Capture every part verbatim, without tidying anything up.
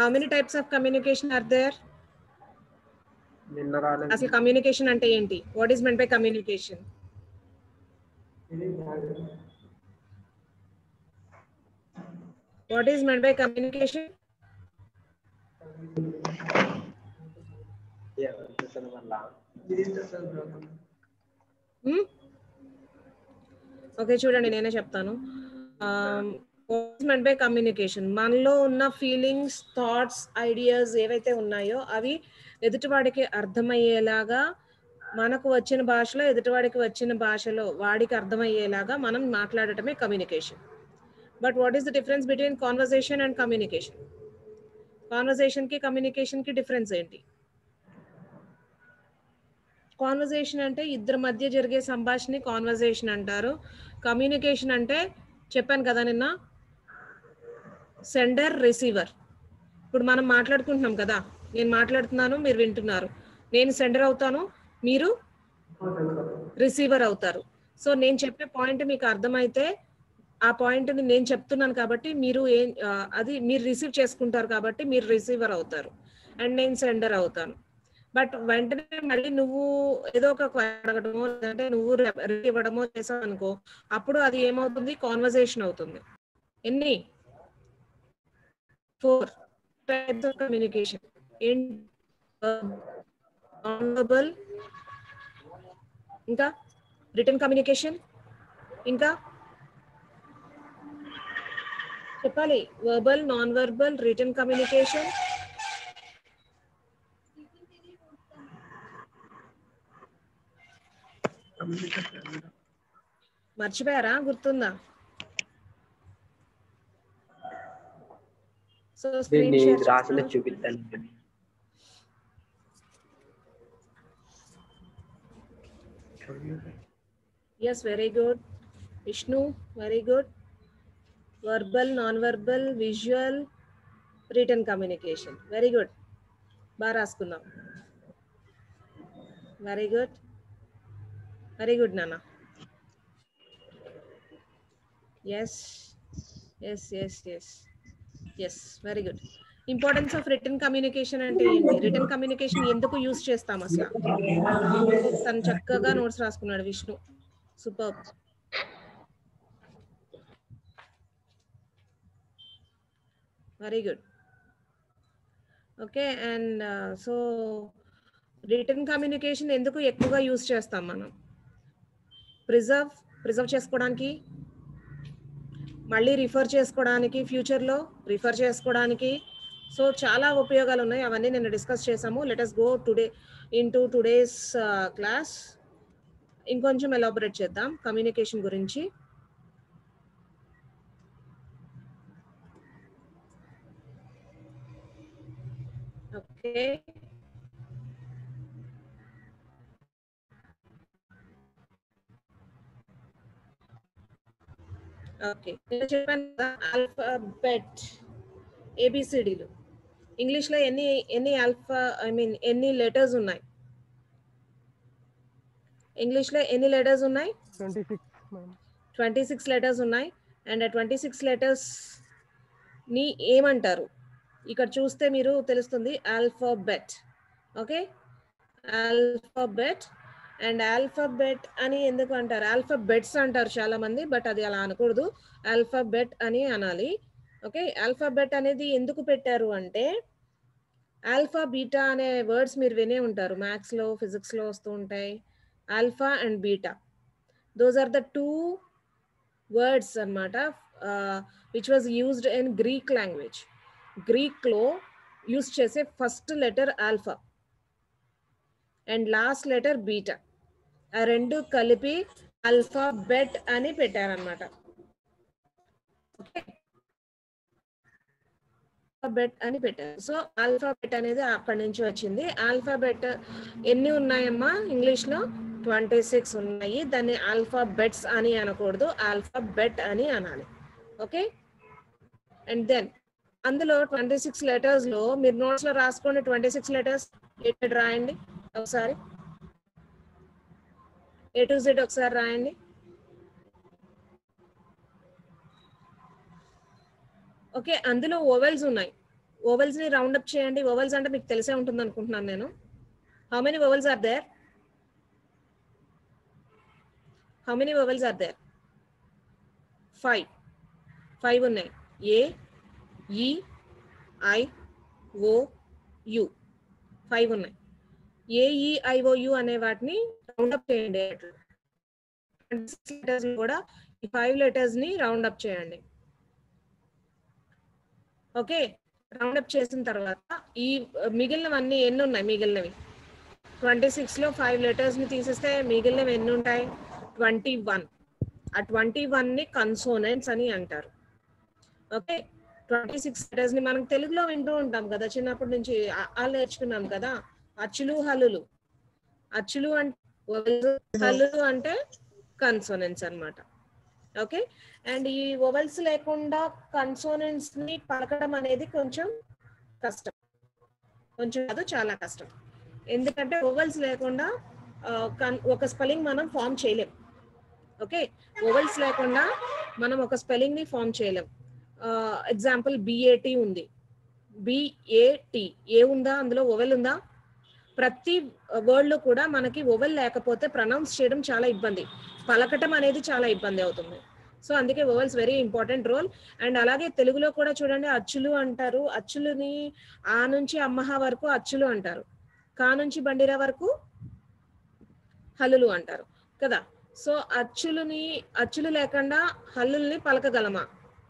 How many types of communication are there? అసలు communication అంటే ఏంటి? What is meant by communication? What is meant by communication? Okay, చూడండి నేనే చెప్తాను. What by communication, మనలో ఉన్న ఫీలింగ్స్, థాట్స్, ఐడియాస్ ఏవైతే ఉన్నాయో అవి ఎదుటివాడికి అర్థమయ్యేలాగా, మనకు వచ్చిన భాషలో ఎదుటివాడికి వచ్చిన భాషలో వాడికి అర్థమయ్యేలాగా మనం మాట్లాడటమే communication. But what is the difference between conversation and communication? Conversation కి కమ్యూనికేషన్ కి డిఫరెన్స్ ఏంటి? కాన్వర్సేషన్ అంటే ఇద్దరి మధ్య జరిగే సంభాషణ కాన్వర్సేషన్ అంటారు. కమ్యూనికేషన్ అంటే చెప్పాను కదా నిన్న, సెండర్ రిసీవర్. ఇప్పుడు మనం మాట్లాడుకుంటున్నాం కదా, నేను మాట్లాడుతున్నాను, మీరు వింటున్నారు. నేను సెండర్ అవుతాను, మీరు రిసీవర్ అవుతారు. సో నేను చెప్పే పాయింట్ మీకు అర్థమైతే ఆ పాయింట్ని నేను చెప్తున్నాను కాబట్టి మీరు ఏం అది మీరు రిసీవ్ చేసుకుంటారు కాబట్టి మీరు రిసీవర్ అవుతారు అండ్ నేను సెండర్ అవుతాను. బట్ వెంటనే మళ్ళీ నువ్వు ఏదో ఒక అడగడమో లేదంటే నువ్వు ఇవ్వడమో చేసావు అనుకో, అప్పుడు అది ఏమవుతుంది? కాన్వర్సేషన్ అవుతుంది. ఎన్ని? Four types of communication. Non-verbal, ఇంకా రిటన్ కమ్యూనికేషన్, ఇంకా చెప్పాలి. Verbal, non verbal, written communication, మర్చిపోయారా? గుర్తుందా? సో స్క్రీన్ షేర్ రాసిన చూపిస్తాను. yes, very good. Vishnu, very good. Verbal, non-verbal, visual, written communication, very good. బాగా రాసుకున్నాం. వెరీ గుడ్, వెరీ గుడ్ నాన్న. Yes yes yes yes yes very good. Importance of written communication అంటే ఏంటి? Return communication ఎందుకు use చేస్తాం అసలు? తను చక్కగా నోట్స్ రాసుకున్నాడు Vishnu, super. Very good. Okay, and so written communication ఎందుకు ఎక్కువగా యూజ్ చేస్తాం మనం? ప్రిజర్వ్ ప్రిజర్వ్ చేసుకోవడానికి, మళ్ళీ రిఫర్ చేసుకోవడానికి, ఫ్యూచర్లో రిఫర్ చేసుకోవడానికి. సో చాలా ఉపయోగాలు ఉన్నాయి, అవన్నీ నేను డిస్కస్ చేసాము. Let us go today in to today's class. ఇంకొంచెం ఎలాబొరేట్ చేద్దాం కమ్యూనికేషన్ గురించి. ఓకే, ఓకే నేను చెప్పాను కదా ఆల్ఫాబెట్, ఏబిసిడీలు. ఇంగ్లీష్లో ఎన్ని ఎన్ని ఆల్ఫా ఐ మీన్ ఎన్ని లెటర్స్ ఉన్నాయి? ఇంగ్లీష్లో ఎన్ని లెటర్స్ ఉన్నాయి? ట్వంటీ సిక్స్ లెటర్స్ ఉన్నాయి. అండ్ ఆ ట్వంటీ సిక్స్ లెటర్స్ ని ఏమంటారు? ఇక్కడ చూస్తే మీరు తెలుస్తుంది, alphabet. Okay, alphabet. And alphabet అని ఎందుకు అంటారు? ఆల్ఫాబెట్స్ అంటారు చాలా మంది, బట్ అది అలా అనకూడదు, ఆల్ఫాబెట్ అని అనాలి. ఓకే, ఆల్ఫాబెట్ అనేది ఎందుకు పెట్టారు అంటే, ఆల్ఫా బీటా అనే వర్డ్స్ మీరు వినే ఉంటారు, మ్యాథ్స్లో ఫిజిక్స్లో వస్తూ ఉంటాయి. Alpha and beta, those are the two words అన్నమాట which was used in Greek language. గ్రీక్లో యూజ్ చేసే first letter alpha and last letter beta, ఆ రెండు కలిపి ఆల్ఫాబెట్ అని పెట్టారనమాట. ఓకే, ఆల్ఫాబెట్ అని పెట్టారు. సో ఆల్ఫాబెట్ అనేది అక్కడి నుంచి వచ్చింది. ఆల్ఫాబెట్ ఎన్ని ఉన్నాయమ్మా ఇంగ్లీష్లో? ట్వంటీ సిక్స్ ఉన్నాయి. దాన్ని ఆల్ఫాబెట్స్ అని అనకూడదు, ఆల్ఫాబెట్ అని అనాలి. ఓకే, అండ్ దెన్ అందులో ట్వంటీ సిక్స్ లెటర్స్లో మీరు నోట్స్లో రాసుకోండి. ట్వంటీ సిక్స్ లెటర్స్ ఎయిట్ రాయండి ఒకసారి, ఏ టు జెడ్ ఒకసారి రాయండి. ఓకే, అందులో ఓవెల్స్ ఉన్నాయి. వోవెల్స్ ని రౌండ్ అప్ చేయండి. వోవెల్స్ అంటే మీకు తెలిసే ఉంటుంది అనుకుంటున్నాను నేను. How many vowels are there? How many vowels are there? Five. Five ఉన్నాయి. A, E, I, O, you. Five ఉన్నాయి. A, E, I, O, U అనే వాటిని రౌండ్ అప్ చేయండి. లెటర్స్ కూడా ఈ ఫైవ్ లెటర్స్ ని రౌండ్ అప్ చేయండి. ఓకే, రౌండ్ అప్ చేసిన తర్వాత ఈ మిగిలినవన్నీ ఎన్ని ఉన్నాయి? మిగిలినవి ట్వంటీ సిక్స్ లో ఫైవ్ లెటర్స్ ని తీసేస్తే మిగిలినవి ఎన్ని ఉంటాయి? Twenty one. ఆ ట్వంటీ వన్ ని కన్సోనెంట్స్ అని అంటారు. ఓకే, ట్వంటీ సిక్స్ లెటర్స్ ని మనం తెలుగులో వింటూ ఉంటాం కదా, చిన్నప్పటి నుంచి అలా నేర్చుకున్నాం కదా, అచ్చులు హల్లులు. అచ్చులు అంటే హల్లులు అంటే కన్సోనెంట్స్ అన్నమాట. ఓకే, అండ్ ఈ వొవెల్స్ లేకుండా కన్సోనెంట్స్ ని పలకడం అనేది కొంచెం కష్టం. కొంచెం కాదు, చాలా కష్టం. ఎందుకంటే వొవెల్స్ లేకుండా ఒక స్పెల్లింగ్ మనం ఫామ్ చేయలేం. ఓకే, వొవెల్స్ లేకుండా మనం ఒక స్పెల్లింగ్ ని ఫామ్ చేయలేం. ఎగ్జాంపుల్ బిఏటి ఉంది. బిఏటి ఏ ఉందా? అందులో వొవెల్ ఉందా? ప్రతి వర్డ్ లో కూడా మనకి వొవెల్ లేకపోతే ప్రొనౌన్స్ చేయడం చాలా ఇబ్బంది, పలకటం అనేది చాలా ఇబ్బంది అవుతుంది. సో అందుకే వొవెల్స్ వెరీ ఇంపార్టెంట్ రోల్. అండ్ అలాగే తెలుగులో కూడా చూడండి, అచ్చులు అంటారు. అచ్చులని ఆ నుంచి అమ్మహ వరకు అచ్చులు అంటారు. కా నుంచి బండిరా వరకు హల్లులు అంటారు కదా. సో అచ్చులని అచ్చులు లేకుండా హల్లుల్ని పలకగలమా?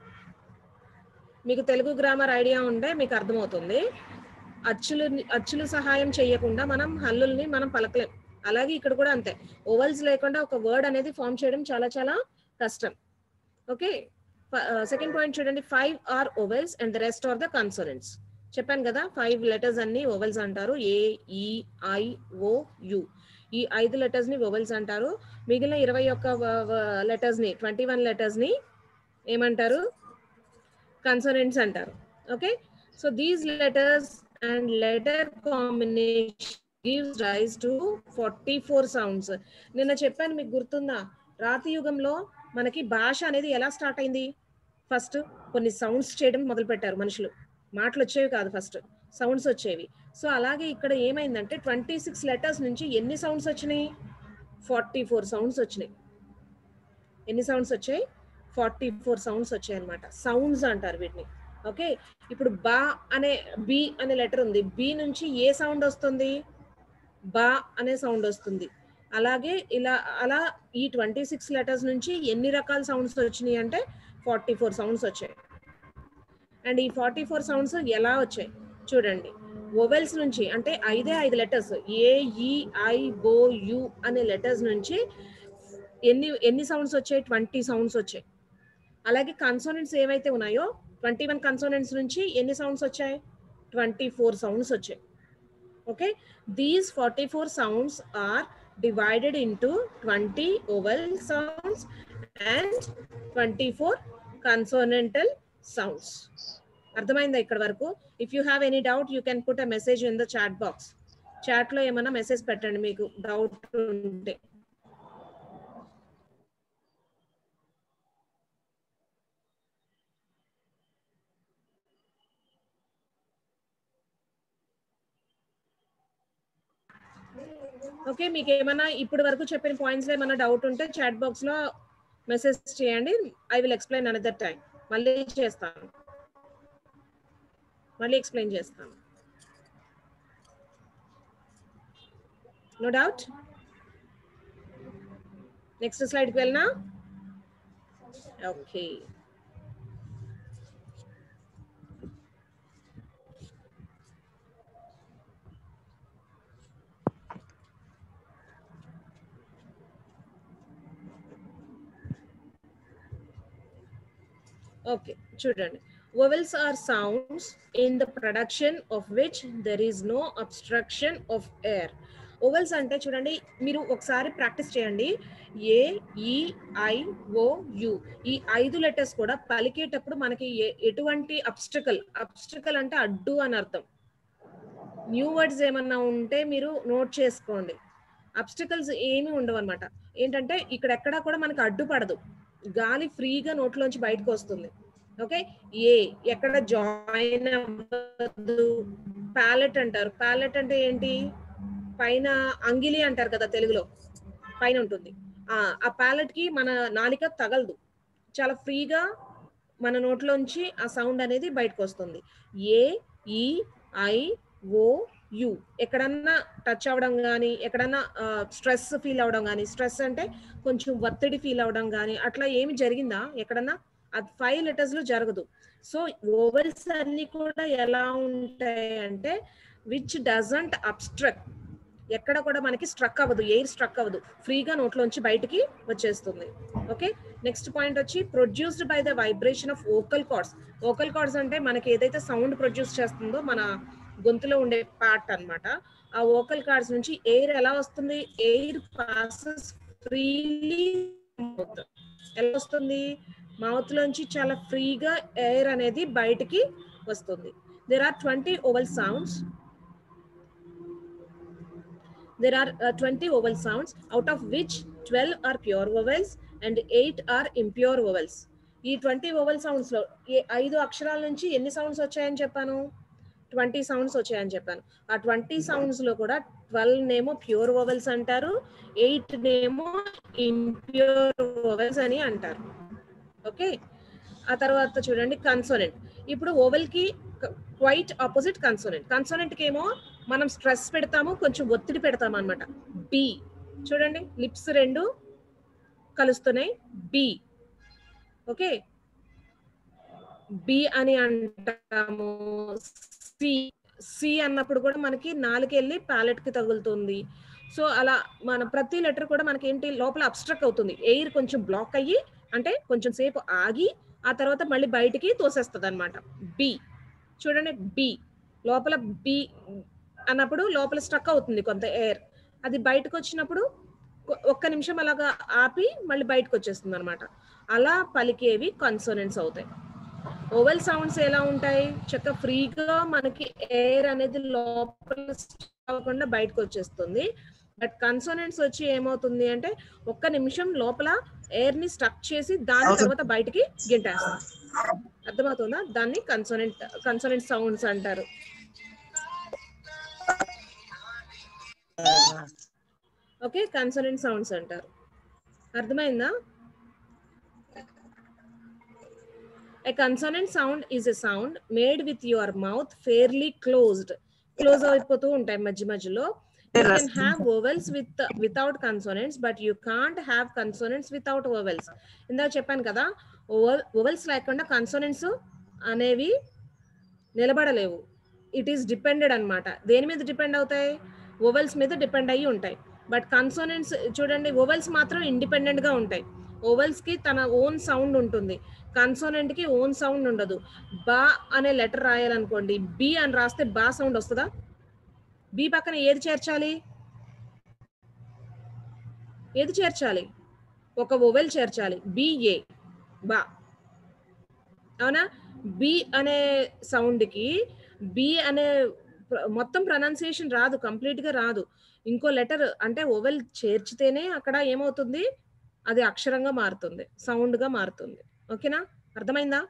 మీకు తెలుగు గ్రామర్ ఐడియా ఉంటే మీకు అర్థమవుతుంది. అచ్చులు అచ్చులు సహాయం చేయకుండా మనం హల్లుల్ని మనం పలకలేం. అలాగే ఇక్కడ కూడా అంతే, వొవెల్స్ లేకుండా ఒక వర్డ్ అనేది ఫామ్ చేయడం చాలా చాలా కష్టం. ఓకే, సెకండ్ పాయింట్ చూడండి, five are vowels and the rest are the consonants. చెప్పాను కదా, ఫైవ్ లెటర్స్ అన్ని వొవెల్స్ అంటారు. ఏ, ఈ, ఐ, ఓ, యు. ఈ ఐదు లెటర్స్ ని వొవెల్స్ అంటారు. మిగిలిన ఇరవై ఒక్క లెటర్స్ ని, ట్వంటీ వన్ లెటర్స్ ని ఏమంటారు? కన్సోనెంట్స్ అంటారు. Okay, so these letters and letter combination gives rise to forty four sounds. నిన్న చెప్పాను, మీకు గుర్తుందా? రాతి యుగంలో మనకి భాష అనేది ఎలా స్టార్ట్ అయింది? ఫస్ట్ కొన్ని సౌండ్స్ చేయడం మొదలు పెట్టారు మనుషులు. మాటలు వచ్చేవి కాదు, ఫస్ట్ సౌండ్స్ వచ్చేవి. సో అలాగే ఇక్కడ ఏమైందంటే ట్వంటీ సిక్స్ లెటర్స్ నుంచి ఎన్ని సౌండ్స్ వచ్చినాయి? ఫార్టీ ఫోర్ సౌండ్స్ వచ్చినాయి. ఎన్ని సౌండ్స్ వచ్చాయి? ఫార్టీ ఫోర్ సౌండ్స్ వచ్చాయి అనమాట. సౌండ్స్ అంటారు వీటిని. ఓకే, ఇప్పుడు బా అనే బి అనే లెటర్ ఉంది. బి నుంచి ఏ సౌండ్ వస్తుంది? బా అనే సౌండ్ వస్తుంది. అలాగే ఇలా అలా ఈ ట్వంటీ సిక్స్ లెటర్స్ నుంచి ఎన్ని రకాల సౌండ్స్ వచ్చినాయి అంటే ఫార్టీ ఫోర్ సౌండ్స్ వచ్చాయి. అండ్ ఈ ఫార్టీ ఫోర్ సౌండ్స్ ఎలా వచ్చాయి చూడండి. వొవెల్స్ నుంచి, అంటే ఐదే ఐదు letters, A, E, I, O, U అనే లెటర్స్ నుంచి ఎన్ని ఎన్ని సౌండ్స్ వచ్చాయి? ట్వంటీ సౌండ్స్ వచ్చాయి. అలాగే కన్సోనెంట్స్ ఏవైతే ఉన్నాయో ట్వంటీ వన్ కన్సోనెంట్స్ నుంచి ఎన్ని సౌండ్స్ వచ్చాయి? ట్వంటీ ఫోర్ సౌండ్స్ వచ్చాయి. Okay, these forty-four sounds are divided into twenty vowel sounds and twenty-four consonantal sounds. అర్థమైందా ఇక్కడ వరకు? If you have any doubt you can put a message in the chat box. Chat లో ఏమైనా message పెట్టండి మీకు doubt ఉంటే. Okay, మీకు ఏమైనా ఇప్పటి వరకు చెప్పిన పాయింట్స్ లో ఏమైనా డౌట్ ఉంటే చాట్ బాక్స్ లో మెసేజ్ చేయండి. I will explain another time. మళ్ళీ చేస్తాను, మళ్ళీ ఎక్స్ప్లెయిన్ చేస్తాను. No doubt? నెక్స్ట్ స్లైడ్కి వెళ్ళినా? ఓకే, ఓకే చూడండి. Vowels are sounds in the production of which there is no obstruction of air. Vowels అంటే చూడండి, మీరు ఒకసారి ప్రాక్టీస్ చేయండి. ఏ, ఈ, ఐ, ఓ, యు ఈ ఐదు లెటర్స్ కూడా పలికేటప్పుడు మనకి ఎటువంటి అబ్స్ట్రకల్, అబ్స్ట్రకల్ అంటే అడ్డు అని అర్థం. న్యూ వర్డ్స్ ఏమన్నా ఉంటే మీరు నోట్ చేసుకోండి. అబ్స్టికల్స్ ఏమీ ఉండవు అనమాట. ఏంటంటే ఇక్కడ ఎక్కడా కూడా మనకు అడ్డుపడదు, గాలి ఫ్రీగా నోట్లోంచి బయటకు వస్తుంది. ఓకే. ఏ ఎక్కడ జాయిన్ అవ్వదు. ప్యాలెట్ అంటారు. ప్యాలెట్ అంటే ఏంటి? పైన అంగిలి అంటారు కదా తెలుగులో. పైన ఉంటుంది. ఆ! ఆ ప్యాలెట్‌కి మన నాలిక తగలదు. చాలా ఫ్రీగా మన నోట్లోంచి ఆ సౌండ్ అనేది బయటకొస్తుంది. A, E, I, O, U. ఎక్కడన్నా టచ్ అవ్వడం గాని, ఎక్కడన్నా ఆహ్, స్ట్రెస్ ఫీల్ అవ్వడం గాని, స్ట్రెస్ అంటే కొంచెం ఒత్తిడి ఫీల్ అవ్వడం గాని, అట్లా ఏమి జరిగిందా ఎక్కడన్నా? అది ఐదు లెటర్స్‌లో జరగదు. సో, వోవెల్స్ అన్నీ కూడా ఎలా ఉంటాయంటే విచ్ డజంట్ అబ్‌స్ట్రక్ట్. ఎక్కడ కూడా మనకి స్ట్రక్ అవ్వదు. ఎయిర్ స్ట్రక్ అవ్వదు. ఫ్రీగా నోట్లోంచి బయటికి వచ్చేస్తుంది. ఓకే. నెక్స్ట్ పాయింట్ వచ్చి produced by the vibration of vocal cords. Vocal cords అంటే మనకి ఏదైతే సౌండ్ ప్రొడ్యూస్ చేస్తుందో మన గొంతులో ఉండే పార్ట్ అన్నమాట. ఆ వోకల్ కార్డ్స్ నుంచి ఎయిర్ ఎలా వస్తుంది? Air passes freely mouth. ఎలా వస్తుంది? మౌత్ లోంచి చాలా ఫ్రీగా ఎయిర్ అనేది బయటికి వస్తుంది. There are twenty vowel sounds. There are uh, twenty vowel sounds, out of which twelve are pure vowels and eight are impure vowels. ఈ ట్వంటీ వోవెల్ సౌండ్స్ లో ఏ ఐదు అక్షరాల నుంచి ఎన్ని సౌండ్స్ వచ్చాయని చెప్పాను? ట్వంటీ సౌండ్స్ వచ్చాయని చెప్పాను. ఆ ట్వంటీ సౌండ్స్ లో కూడా ట్వెల్వ్ నేమో ప్యూర్ వోవెల్స్ అంటారు, ఎయిట్ నేమో ఇంప్యూర్ వోవెల్స్ అని అంటారు. ఓకే. ఆ తర్వాత చూడండి కన్సోనెంట్. ఇప్పుడు ఓవెల్ కి క్వైట్ ఆపోజిట్ కన్సోనెంట్. కన్సోనెంట్ కి ఏమో మనం స్ట్రెస్ పెడతాము, కొంచెం ఒత్తిడి పెడతాము అనమాట. బి చూడండి, లిప్స్ రెండు కలుస్తున్నాయి. బి. ఓకే. బి అని అంటాము. సి సి అన్నప్పుడు కూడా మనకి నాలుకెళ్ళి ప్యాలెట్ కి తగులుతుంది. సో అలా మన ప్రతి లెటర్ కూడా మనకి ఏంటి లోపల అబ్స్ట్రక్ట్ అవుతుంది. ఎయిర్ కొంచెం బ్లాక్ అయ్యి అంటే కొంచెం సేపు ఆగి ఆ తర్వాత మళ్ళీ బయటికి తోసేస్తుంది అనమాట. బి చూడండి, బి లోపల బి అన్నప్పుడు లోపల స్ట్రక్ అవుతుంది కొంత ఎయిర్. అది బయటకు వచ్చినప్పుడు ఒక్క నిమిషం అలాగా ఆపి మళ్ళీ బయటకు వచ్చేస్తుంది అనమాట. అలా పలికేవి కన్సోనెంట్స్ అవుతాయి. ఓవెల్ సౌండ్స్ ఎలా ఉంటాయి? చక్కగా ఫ్రీగా మనకి ఎయిర్ అనేది లోపల అవ్వకుండా బయటకు వచ్చేస్తుంది. బట్ కన్సోనెంట్స్ వచ్చి ఏమవుతుంది అంటే ఒక్క నిమిషం లోపల ఎయిర్ ని స్టక్ చేసి దాని తర్వాత బయటికి గింటేస్తాం. అర్థమవుతుందా? దాన్ని కన్సోనెంట్ కన్సోనెంట్ సౌండ్స్ అంటారు. ఓకే, కన్సోనెంట్ సౌండ్స్ అంటారు. అర్థమైందా? A consonant sound is a sound made with your mouth fairly closed. Close అయిపోతూ ఉంటాయి మధ్య మధ్యలో. You can have vowels with without consonants, but you can't have consonants without vowels. ఇందాక చెప్పాను కదా, vowels లేకుండా consonants అనేవి నిలబడలేవు. ఇట్ ఈస్ డిపెండెడ్ అన్నమాట. దేని మీద డిపెండ్ అవుతాయి? వోవెల్స్ మీద డిపెండ్ అయ్యి ఉంటాయి. బట్ కన్సోనెంట్స్ చూడండి, వోవెల్స్ మాత్రం ఇండిపెండెంట్ గా ఉంటాయి. వోవెల్స్ కి తన ఓన్ సౌండ్ ఉంటుంది, కన్సోనెంట్ కి ఓన్ సౌండ్ ఉండదు. బా అనే లెటర్ రాయాలనుకోండి, బి అని రాస్తే బా సౌండ్ వస్తుందా? బి పక్కన ఏది చేర్చాలి? ఏది చేర్చాలి? ఒక వోవెల్ చేర్చాలి. బిఏ బా. అవునా? బి అనే సౌండ్ కి బి అనే మొత్తం ప్రొనౌన్సియేషన్ రాదు, కంప్లీట్ గా రాదు. ఇంకో లెటర్ అంటే ఓవెల్ చేర్చితేనే అక్కడ ఏమవుతుంది, అది అక్షరంగా మారుతుంది, సౌండ్ గా మారుతుంది. ఓకేనా? అర్థమైందా?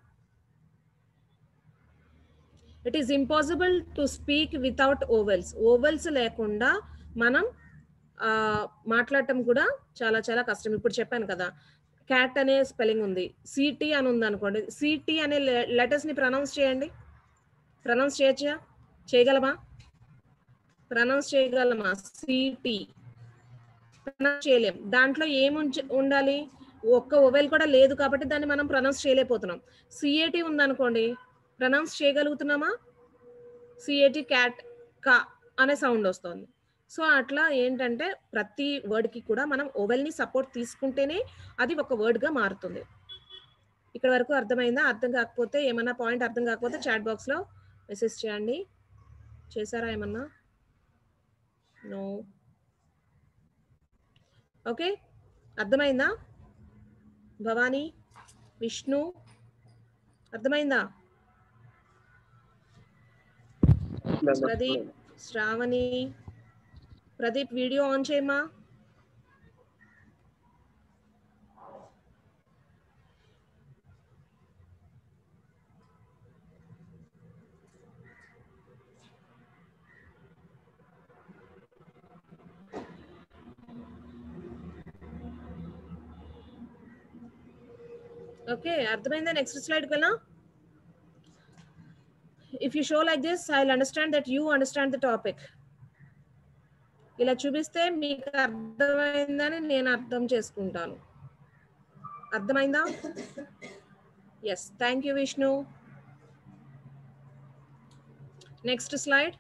It is impossible to speak without vowels. Vowels లేకుండా మనం మాట్లాడటం కూడా చాలా చాలా కష్టం. ఇప్పుడు చెప్పాను కదా, క్యాట్ అనే స్పెల్లింగ్ ఉంది, సిటీ అని ఉంది అనుకోండి. సిటీ అనే లెటర్స్ ని ప్రొనౌన్స్ చేయండి. ప్రొనౌన్స్ చేయొచ్చా? చేయగలమా? ప్రొనౌన్స్ చేయగలమా? సిటీ ప్రొనౌన్స్ చేయలేం. దాంట్లో ఏమి ఉండాలి? ఒక్క ఓవెల్ కూడా లేదు కాబట్టి దాన్ని మనం ప్రొనౌన్స్ చేయలేకపోతున్నాం. సిఏటి ఉందనుకోండి, ప్రొనౌన్స్ చేయగలుగుతున్నామా? సిఏటి క్యాట్, కా అనే సౌండ్ వస్తుంది. సో అట్లా ఏంటంటే ప్రతి వర్డ్ కి కూడా మనం ఓవెల్ ని సపోర్ట్ తీసుకుంటేనే అది ఒక వర్డ్ గా మారుతుంది. ఇక్కడ వరకు అర్థమైందా? అర్థం కాకపోతే, ఏమన్నా పాయింట్ అర్థం కాకపోతే చాట్ బాక్స్ లో మెసేజ్ చేయండి. చేశారా ఏమన్నా? నో. ఓకే, అర్థమైందా? భవానీ, విష్ణు, అర్థమైందా? ప్రదీప్, శ్రావణి, ప్రదీప్ వీడియో ఆన్ చేయమా. ఓకే, అర్థమైందా? నెక్స్ట్ స్లైడ్కి వెళ్ళా. If you show like this I will understand that you understand the topic. ఇలా చూపిస్తే మీకు అర్థమైందని నేను అర్థం చేసుకుంటాను. అర్థమైందా? Yes, thank you Vishnu. Next slide.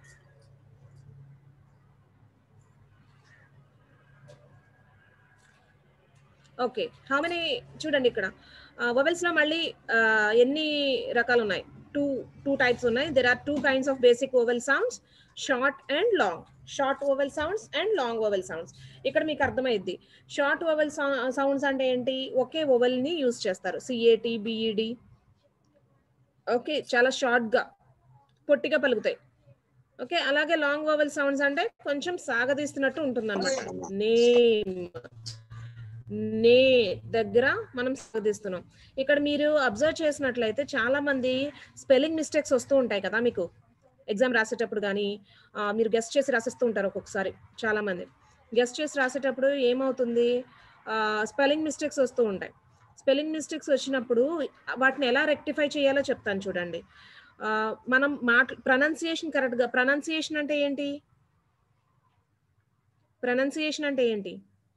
Okay, how many చూడండి ఇక్కడ వొవెల్స్ లో మళ్ళీ uh, ఎన్ని రకాలు ఉన్నాయి? టూ టూ టైప్స్ ఉన్నాయి. There are two kinds of basic vowel sounds, short and long. Short vowel sounds and long vowel sounds. ఇక్కడ మీకు అర్థమైద్ది. షార్ట్ వొవెల్ సౌండ్స్ అంటే ఏంటి? ఒకే వొవెల్ ని యూజ్ చేస్తారు. C A T, B E D. ఓకే, చాలా షార్ట్ గా పొట్టిగా పలుకుతాయి. ఓకే, అలాగే లాంగ్ వొవెల్ సౌండ్స్ అంటే కొంచెం సాగదీస్తున్నట్టు ఉంటుంది అనమాట. నేమ్, నే దగ్గర మనం సాగదీస్తున్నాం. ఇక్కడ మీరు అబ్జర్వ్ చేసినట్లయితే చాలా మంది స్పెల్లింగ్ మిస్టేక్స్ వస్తూ ఉంటాయి కదా మీకు ఎగ్జామ్ రాసేటప్పుడు. కానీ మీరు గెస్ట్ చేసి రాసిస్తూ ఉంటారు ఒక్కొక్కసారి. చాలా మంది గెస్ట్ చేసి రాసేటప్పుడు ఏమవుతుంది, స్పెల్లింగ్ మిస్టేక్స్ వస్తూ ఉంటాయి. స్పెల్లింగ్ మిస్టేక్స్ వచ్చినప్పుడు వాటిని ఎలా రెక్టిఫై చేయాలో చెప్తాను చూడండి. ఆ, మనం మాట ప్రొనౌన్సియేషన్ కరెక్ట్గా, ప్రొనౌన్సియేషన్ అంటే ఏంటి? ప్రొనౌన్సియేషన్ అంటే ఏంటి?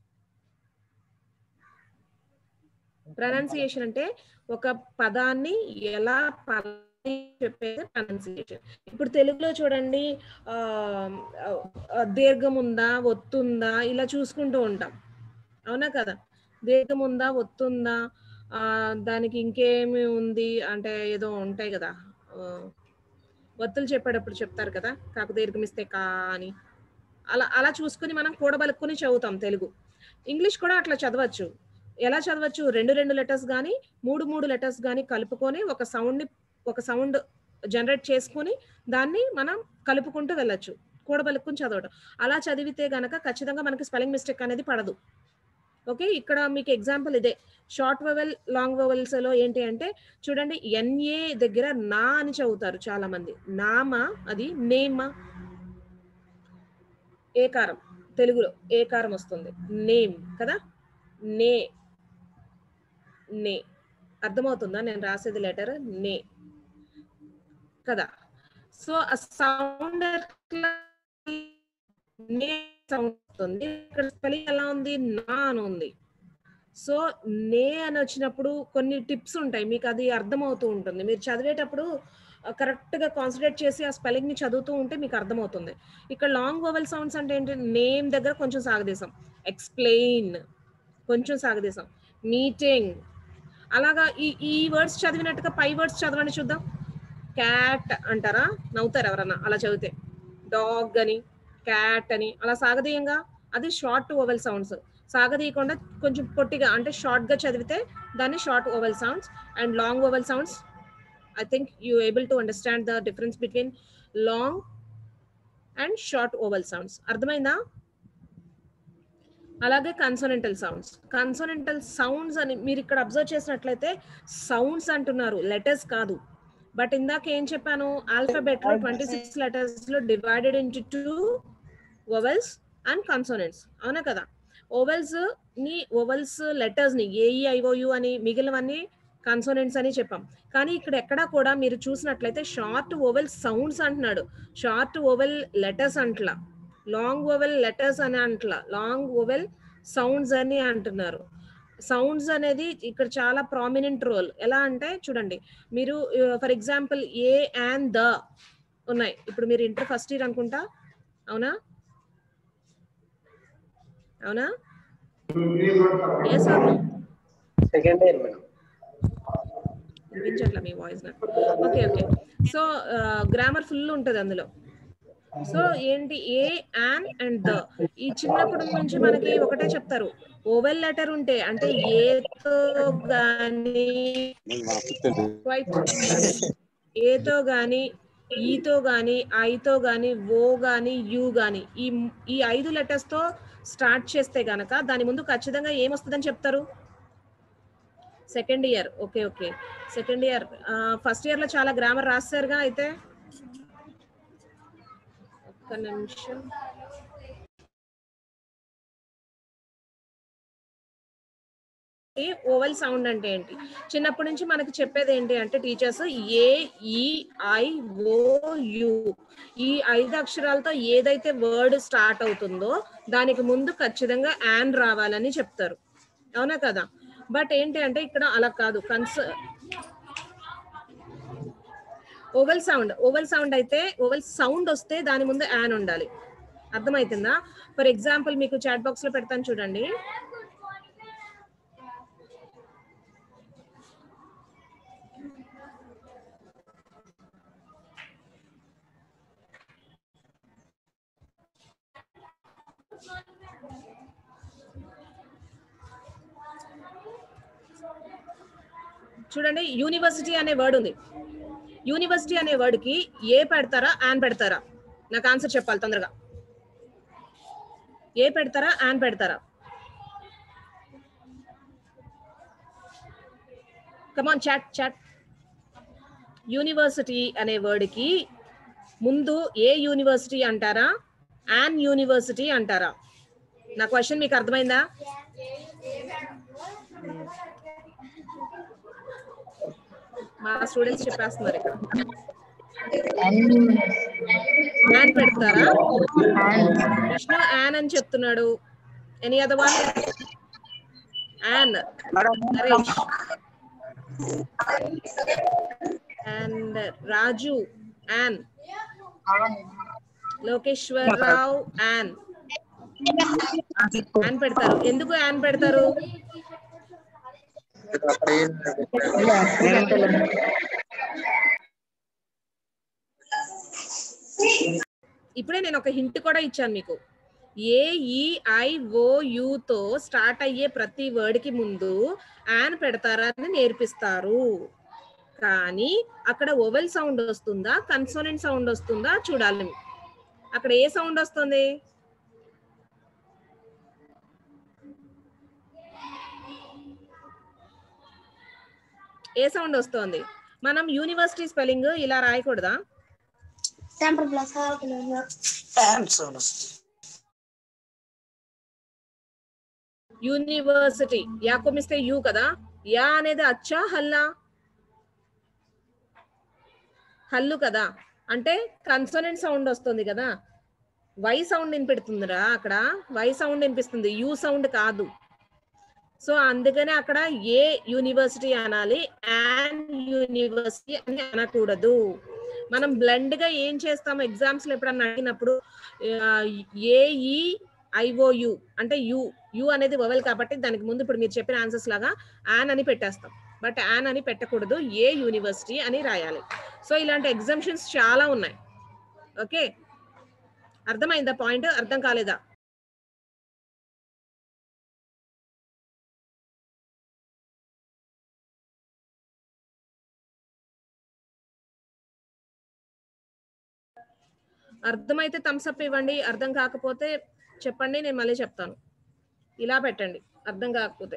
ప్రొనౌన్సియేషన్ అంటే ఒక పదాన్ని ఎలా పలకాలి చెప్పేది ప్రొనౌన్సియేషన్. ఇప్పుడు తెలుగులో చూడండి, ఆ, ఆ, దీర్ఘం ఉందా, ఒత్తుందా, ఇలా చూసుకుంటూ ఉంటాం. అవునా కదా? దీర్ఘం ఉందా, ఒత్తుందా, ఆ, దానికి ఇంకేమి ఉంది అంటే ఏదో ఉంటాయి కదా. ఆ, ఒత్తులు చెప్పేటప్పుడు చెప్తారు కదా, కాకు దీర్ఘం ఇస్తే కా అని. అలా అలా చూసుకుని మనం కూడబలుక్కుని చదువుతాం తెలుగు. ఇంగ్లీష్ కూడా అట్లా చదవచ్చు. ఎలా చదవచ్చు? రెండు రెండు లెటర్స్ గానీ, మూడు మూడు లెటర్స్ గానీ కలుపుకొని ఒక సౌండ్‌ని ఒక సౌండ్ జనరేట్ చేసుకొని దాన్ని మనం కలుపుకుంటూ వెళ్ళొచ్చు. కూడబలుక్కుని చదవడం. అలా చదివితే గనక ఖచ్చితంగా మనకి స్పెల్లింగ్ మిస్టేక్ అనేది పడదు. ఓకే, ఇక్కడ మీకు ఎగ్జాంపుల్ ఇదే. షార్ట్ వొవెల్, లాంగ్ వొవెల్స్‌లో ఏంటి అంటే చూడండి, ఎన్ఏ దగ్గర నా అని చదువుతారు చాలా మంది. నామా అది, నేమా? ఏకారం. తెలుగులో ఏకారం వస్తుంది. నేమ్ కదా. నే, నే. అర్థమవుతుందా నేను రాసేది లెటర్? నే కదా. సో ఆ సౌండ్ ఎట్లా, నే సౌండ్ వస్తుంది. ఇక్కడ స్పెల్లింగ్ ఎలా ఉంది? నా అని ఉంది. సో నే అని వచ్చినప్పుడు కొన్ని టిప్స్ ఉంటాయి. మీకు అది అర్థమవుతూ ఉంటుంది. మీరు చదివేటప్పుడు ఆహ్, కరెక్ట్‌గా కాన్సంట్రేట్ చేసి ఆ స్పెల్లింగ్‌ని చదువుతూ ఉంటే మీకు అర్థమవుతుంది. ఇక్కడ లాంగ్ వొవెల్ సౌండ్స్ అంటే ఏంటి? నేమ్ దగ్గర కొంచెం సాగదీసాం. ఎక్స్‌ప్లెయిన్ కొంచెం సాగదీసాం. మీటింగ్ అలాగా ఈ ఈ వర్డ్స్ చదివినట్టుగా పై వర్డ్స్ చదవండి చూద్దాం. క్యాట్ అంటారా? నవ్వుతారు ఎవరన్నా అలా చదివితే. డాగ్ అని, క్యాట్ అని అలా సాగదీయంగా. అది షార్ట్ వొవెల్ సౌండ్స్. సాగదీయకుండా కొంచెం పొట్టిగా అంటే షార్ట్‌గా చదివితే దాన్ని short vowel sounds. And long vowel sounds, I think you able to understand the difference between long and short vowel sounds. అర్థమైందా? అలాగే కన్సోనెంటల్ సౌండ్స్. కన్సోనెంటల్ సౌండ్స్ అని మీరు ఇక్కడ అబ్జర్వ్ చేసినట్లయితే సౌండ్స్ అంటున్నారు, లెటర్స్ కాదు. బట్ ఇందాక ఏం చెప్పాను? ఆల్ఫాబెట్ లో ట్వంటీ సిక్స్ లెటర్స్ లో divided into two vowels and consonants. అవునా కదా? ఓవెల్స్ ని ఓవెల్స్ లెటర్స్ ని ఏఈఐఓయు అని, మిగిలినవన్నీ కన్సోనెంట్స్ అని చెప్పాం. కానీ ఇక్కడ ఎక్కడా కూడా మీరు చూసినట్లయితే షార్ట్ ఓవెల్ సౌండ్స్ అంటున్నాడు. షార్ట్ ఓవెల్ లెటర్స్ అంటలా, లాంగ్ ఓవెల్ లెటర్స్ అని అంటలా, లాంగ్ ఓవెల్ సౌండ్స్ అని అంటున్నారు. సౌండ్స్ అనేది ఇక్కడ చాలా ప్రామినెంట్ రోల్. ఎలా అంటే చూడండి, మీరు for example a and the ఉన్నాయి. ఇప్పుడు మీరు ఇంటర్ ఫస్ట్ ఇయర్ అనుకుంటా. అవునా? అవునా? Yes or no? Second year madam. వినిపించట్లా మీ వాయిస్ నాకు. Okay okay. So grammar full ఉంటుంది అందులో. సో ఏంటి, ఏ యాన్ అండ్ ద, ఈ చిన్నప్పటి నుంచి మనకి ఒకటే చెప్తారు. ఓవెల్ లెటర్ ఉంటే అంటే ఏతో గాని క్వైట్ ఏతో గాని, ఈతో గాని, ఐతో గాని, ఓ గాని, యు గాని, ఈ ఈ ఐదు లెటర్స్ తో స్టార్ట్ చేస్తే గనక దాని ముందు ఖచ్చితంగా ఏమొస్తుందని చెప్తారు? Second year. Okay okay, second year. First year లో చాలా గ్రామర్ రాస్తారుగా అయితే. ఒక్క నిమిషం. ఓవెల్ సౌండ్ అంటే ఏంటి? చిన్నప్పటి నుంచి మనకు చెప్పేది ఏంటి అంటే teachers A E I O you ఈ ఐదు అక్షరాలతో ఏదైతే వర్డ్ స్టార్ట్ అవుతుందో దానికి ముందు ఖచ్చితంగా యాన్ రావాలని చెప్తారు, అవునా కదా? బట్ ఏంటి అంటే ఇక్కడ అలా కాదు. Cons vowel sound vowel sound అయితే ఓవెల్ సౌండ్ వస్తే దాని ముందు యాన్ ఉండాలి. అర్థమవుతుందా? ఫర్ ఎగ్జాంపుల్ మీకు చాట్ బాక్స్ లో పెడతాను చూడండి. చూడండి, యూనివర్సిటీ అనే వర్డ్ ఉంది. యూనివర్సిటీ అనే వర్డ్ కి ఏ పెడతారా యాన్ పెడతారా? నాకు ఆన్సర్ చెప్పాలి తొందరగా. ఏ పెడతారా యాన్ పెడతారా? Come on chat chat. యూనివర్సిటీ అనే వర్డ్ కి ముందు ఏ యూనివర్సిటీ అంటారా యాన్ యూనివర్సిటీ అంటారా? నా క్వశ్చన్ మీకు అర్థమైందా? మా స్టూడెంట్స్ చెప్పేస్తున్నారు ఇక్కడ. యాన్ పెడతారా? విష్ణు యాన్ అని చెప్తున్నాడు. Any other one? An. Naresh and Raju an. Lokeshwar Rao an. An పెడతారు. ఎందుకు యాన్ పెడతారు? ఇప్పుడే నేను ఒక హింట్ కూడా ఇచ్చాను మీకు. A E I O U తో స్టార్ట్ అయ్యే ప్రతి వర్డ్ కి ముందు యాన్ పెడతారని నేర్పిస్తారు. కానీ అక్కడ ఓవెల్ సౌండ్ వస్తుందా కన్సోనెంట్ సౌండ్ వస్తుందా చూడాలి. అక్కడ ఏ సౌండ్ వస్తుంది? ఏ సౌండ్ వస్తుంది? మనం యూనివర్సిటీ స్పెల్లింగ్ ఇలా రాయకూడదా? యూనివర్సిటీ యా కొమిస్తే యూ కదా. యా అనేది అచ్చా హల్లా? హల్లు కదా. అంటే కన్సోనెంట్ సౌండ్ వస్తుంది కదా. వై సౌండ్ వినిపెడుతుందిరా అక్కడ. వై సౌండ్ వినిపిస్తుంది, యూ సౌండ్ కాదు. సో అందుకనే అక్కడ ఏ యూనివర్సిటీ అనాలి, యాన్ యూనివర్సిటీ అని అనకూడదు. మనం బ్లెండ్ గా ఏం చేస్తాము ఎగ్జామ్స్ లో ఎప్పుడన్నా అడిగినప్పుడు ఏఈ ఐఓయు అంటే యు యు అనేది వవెల్ కాబట్టి దానికి ముందు ఇప్పుడు మీరు చెప్పిన ఆన్సర్స్ లాగా యాన్ అని పెట్టేస్తాం. బట్ యాన్ అని పెట్టకూడదు, ఏ యూనివర్సిటీ అని రాయాలి. సో ఇలాంటి ఎగ్జామ్షన్స్ చాలా ఉన్నాయి. ఓకే, అర్థమైందా పాయింట్? అర్థం కాలేదా? అర్థమైతే థమ్స్ అప్ ఇవ్వండి, అర్థం కాకపోతే చెప్పండి, నేను మళ్ళీ చెప్తాను. ఇలా పెట్టండి అర్థం కాకపోతే.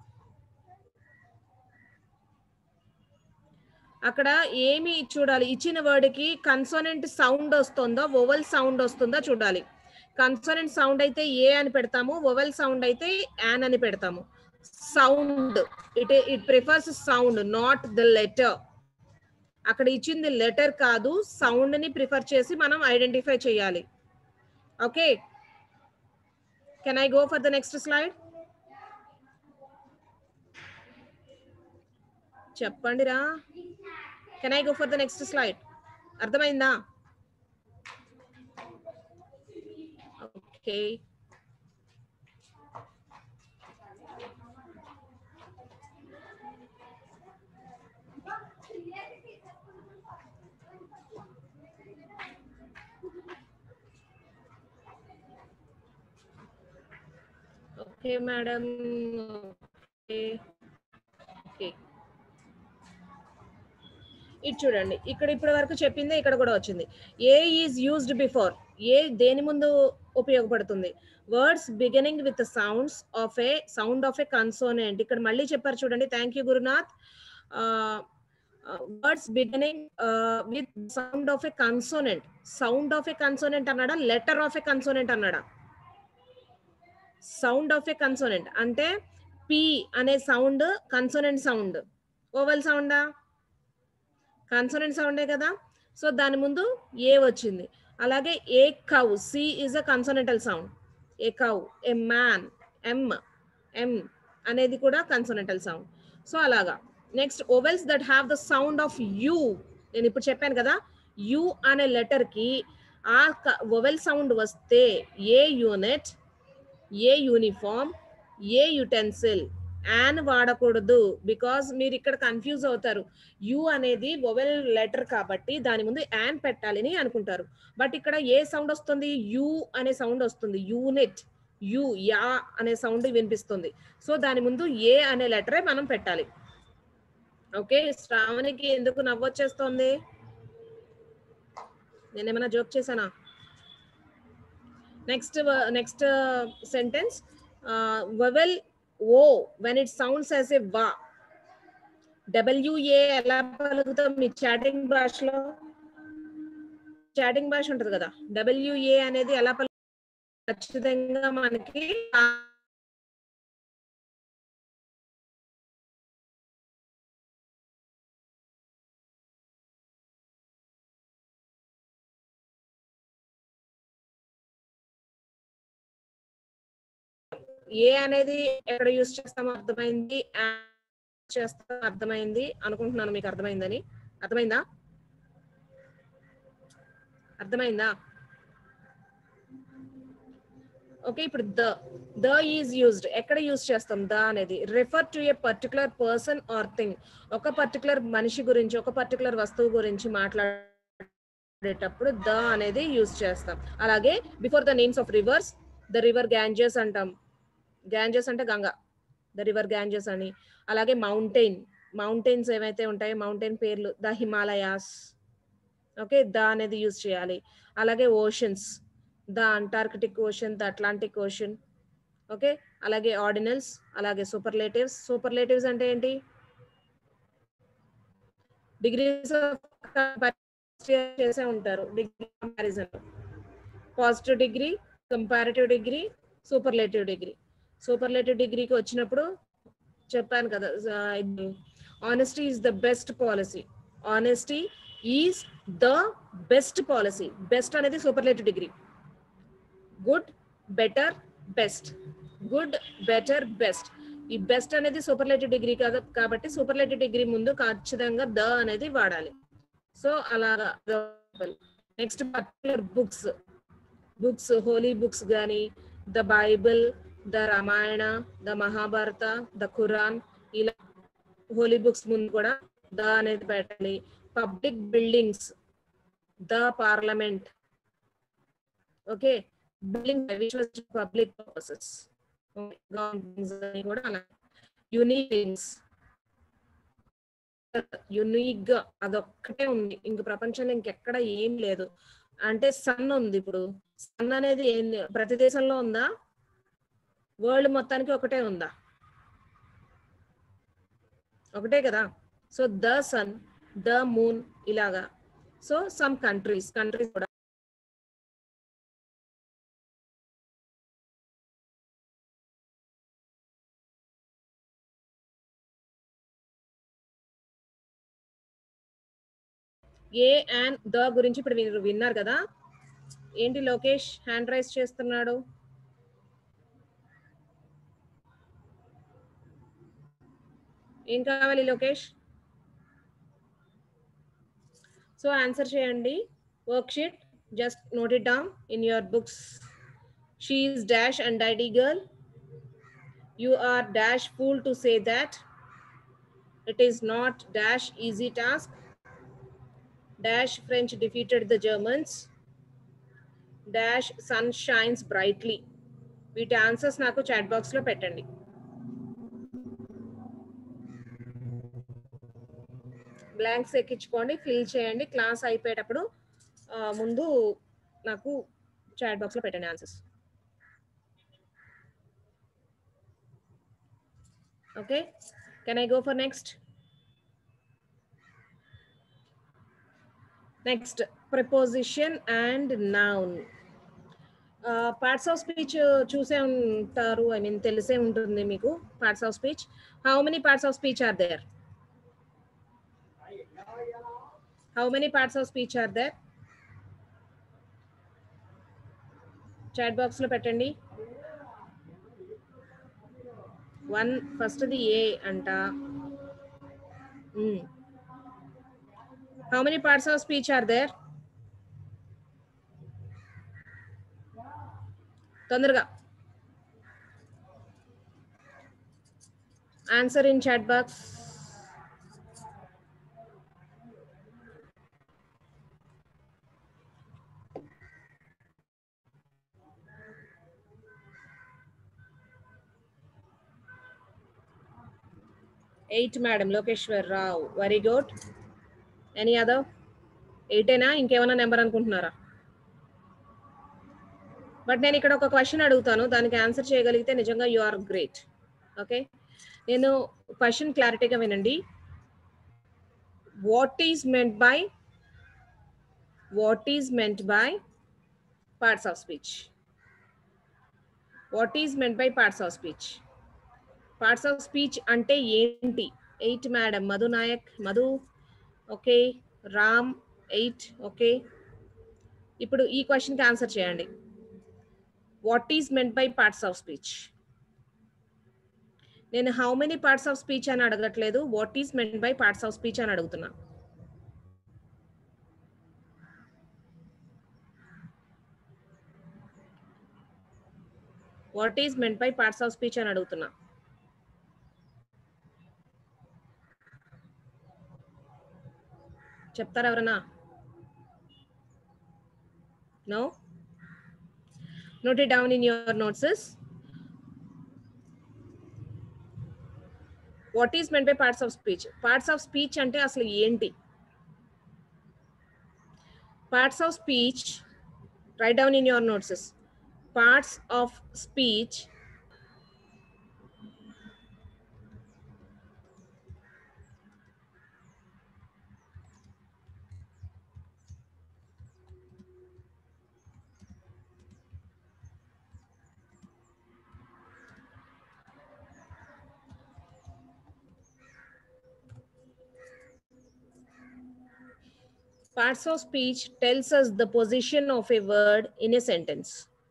అక్కడ ఏమి చూడాలి? ఇచ్చిన వర్డ్ కి కన్సోనెంట్ సౌండ్ వస్తుందో వోవెల్ సౌండ్ వస్తుందో చూడాలి. కన్సోనెంట్ సౌండ్ అయితే ఏ అని పెడతాము, వోవెల్ సౌండ్ అయితే యాన్ అని పెడతాము. Sound it it prefers sound not the letter. అక్కడ ఇచ్చింది లెటర్ కాదు, సౌండ్ ని ప్రిఫర్ చేసి మనం ఐడెంటిఫై చేయాలి. Okay, can I go for the next slide? చెప్పండి రా. Can I go for the next slide? అర్థమైందా? Okay, okay madam. Okay okay, ఇది చూడండి, ఇక్కడ ఇప్పటి వరకు చెప్పిందే ఇక్కడ కూడా వచ్చింది. A is used before. A దేని ముందు ఉపయోగపడుతుంది? Words beginning with sounds of a sound of a consonant. ఇక్కడ మళ్ళీ చెప్పారు చూడండి. Thank you Gurunath. Words beginning with sound of a consonant. Sound of a consonant అన్నాడా, లెటర్ ఆఫ్ ఏ కన్సోనెంట్ అన్నాడా? Sound of a consonant అంటే P అనే sound consonant sound, vowel సౌండా? Consonant సౌండే కదా. సో దాని ముందు ఏ వచ్చింది. అలాగే a cow, C is a consonantal sound. A cow, a man, M M అనేది కూడా కన్సోనెంటల్ సౌండ్. సో అలాగా. Next vowels that have the sound of U. నేను ఇప్పుడు చెప్పాను కదా, యూ అనే లెటర్ కి ఆ ఓవెల్ సౌండ్ వస్తే a unit, a uniform, a utensil, an వాడకూడదు. బికాజ్ మీరు ఇక్కడ కన్ఫ్యూజ్ అవుతారు. యు అనేది వొవెల్ లెటర్ కాబట్టి దాని ముందు యాన్ పెట్టాలని అనుకుంటారు. బట్ ఇక్కడ ఏ సౌండ్ వస్తుంది, యు అనే సౌండ్ వస్తుంది. యూనిట్, యు, యా అనే సౌండ్ వినిపిస్తుంది. సో దాని ముందు ఏ అనే లెటరే మనం పెట్టాలి. ఓకే, శ్రావణికి ఎందుకు నవ్వొచ్చేస్తోంది? నేనేమైనా జోక్ చేశానా? Next next sentence, vowel O when it sounds as a va. W A ఎలా పలుకుతాం మీ చాటింగ్ భాషలో? చాటింగ్ భాష ఉంటుంది కదా, డబ్ల్యూఏ అనేది ఎలా పలు ఖచ్చితంగా మనకి ఏ అనేది ఎక్కడ యూస్ చేస్తామో అర్థమైంది, చేస్తాం అర్థమైంది అనుకుంటున్నాను. మీకు అర్థమైందని. అర్థమైందా? అర్థమైందా? ఓకే, ఇప్పుడు ద ద ఈజ్ యూజ్డ్ ఎక్కడ యూజ్ చేస్తాం? ద అనేది refer to a particular person or thing. ఒక పర్టికులర్ మనిషి గురించి, ఒక పర్టికులర్ వస్తువు గురించి మాట్లాడేటప్పుడు ద అనేది యూజ్ చేస్తాం. అలాగే before the names of rivers, the river Ganges అంటాం. గ్యాంజెస్ అంటే గంగా, ద రివర్ గ్యాంజెస్ అని. అలాగే మౌంటైన్, మౌంటైన్స్ ఏవైతే ఉంటాయో మౌంటైన్ పేర్లు, ద హిమాలయాస్. ఓకే, ద అనేది యూజ్ చేయాలి. అలాగే oceans, the Antarctic ocean, the Atlantic ocean. Okay, అలాగే ఆర్డినల్స్, అలాగే సూపర్లేటివ్స్. సూపర్లేటివ్స్ అంటే ఏంటి? డిగ్రీస్ చేసే ఉంటారు degree comparison. Positive degree, comparative degree, superlative degree. Superlative డిగ్రీకి వచ్చినప్పుడు చెప్పాను కదా, honesty is the best policy. Honesty is the best policy. Best అనేది superlative degree. Good, better, best. Good, better, best. ఈ బెస్ట్ అనేది సూపర్లేటివ్ డిగ్రీ కాదు కాబట్టి superlative degree ముందు ఖచ్చితంగా ద అనేది వాడాలి. సో అలాగా. Next particular books, books holy books కానీ, the Bible, the Ramayana, the Mahabharata, the Quran, ఇలా హోలీ బుక్స్ ముందు కూడా ద అనేది పెట్టాలి. Public buildings, the parliament. Okay, building which was public purposes కూడా అలా. యూనిక్ థింగ్స్, యునిక్ గా అదొక్కటే ఉంది, ఇంక ప్రపంచంలో ఇంకెక్కడ ఏం లేదు. అంటే సన్ ఉంది. ఇప్పుడు సన్ అనేది ఏం ప్రతి దేశంలో ఉందా? వరల్డ్ మొత్తానికి ఒకటే ఉందా? ఒకటే కదా. So the sun, the moon, ఇలాగా. సో సమ్ కంట్రీస్ కంట్రీస్ కూడా ఏ అండ్ ద గురించి ఇప్పుడు మీరు విన్నారు కదా. ఏంటి లోకేష్ హ్యాండ్ రైజ్ చేస్తున్నాడు? ఏం కావాలి లోకేష్? సో ఆన్సర్ చేయండి. Worksheet just note it down in your books. She is dash and ID girl. You are dash fool to say that. It is not dash easy task. Dash French defeated the Germans. Dash sun shines brightly. వీటి answers నాకు chat box లో పెట్టండి. Blanks ఎక్కించుకోండి, fill చేయండి. Class అయిపోయేటప్పుడు ముందు నాకు chat box లో పెట్టండి answers. Okay, can I go for next? Next, preposition and noun. Parts of speech చూసే ఉంటారు, ఐ మీన్ తెలిసే ఉంటుంది మీకు. Parts of speech, how many parts of speech are there? How many parts of speech are there? Chat box లో పెట్టండి. One, ఫస్ట్ది A అంట. How many parts of speech are there? తొందరగా answer in chat box. Eight madam Lokeshwar Rao, very good. Any other? ఎయిటేనా, ఇంకేమైనా number అనుకుంటున్నారా? But నేను ఇక్కడ ఒక క్వశ్చన్ అడుగుతాను, దానికి ఆన్సర్ చేయగలిగితే నిజంగా యు ఆర్ గ్రేట్. ఓకే, నేను క్వశ్చన్ క్లారిటీగా వినండి. What is meant by what is meant by parts of speech? What is meant by parts of speech? Parts of speech అంటే ఏంటి? Eight madam, Madhu Nayak, Madhu okay, Ram eight okay. ఇప్పుడు ఈ క్వశ్చన్కి answer చేయండి. What is meant by parts of speech? నేను how many parts of speech అని అడగట్లేదు, what is meant by parts of speech అని అడుగుతున్నా. What is meant by parts of speech అని అడుగుతున్నా. చెప్తారా ఎవరన్నా? No? Note it down in your notes. What is meant by parts of speech? Parts of speech అంటే అసలు ఏంటి? Parts of speech, write down in your notes. Parts of speech Parts of speech tells us the position of a word in a sentence.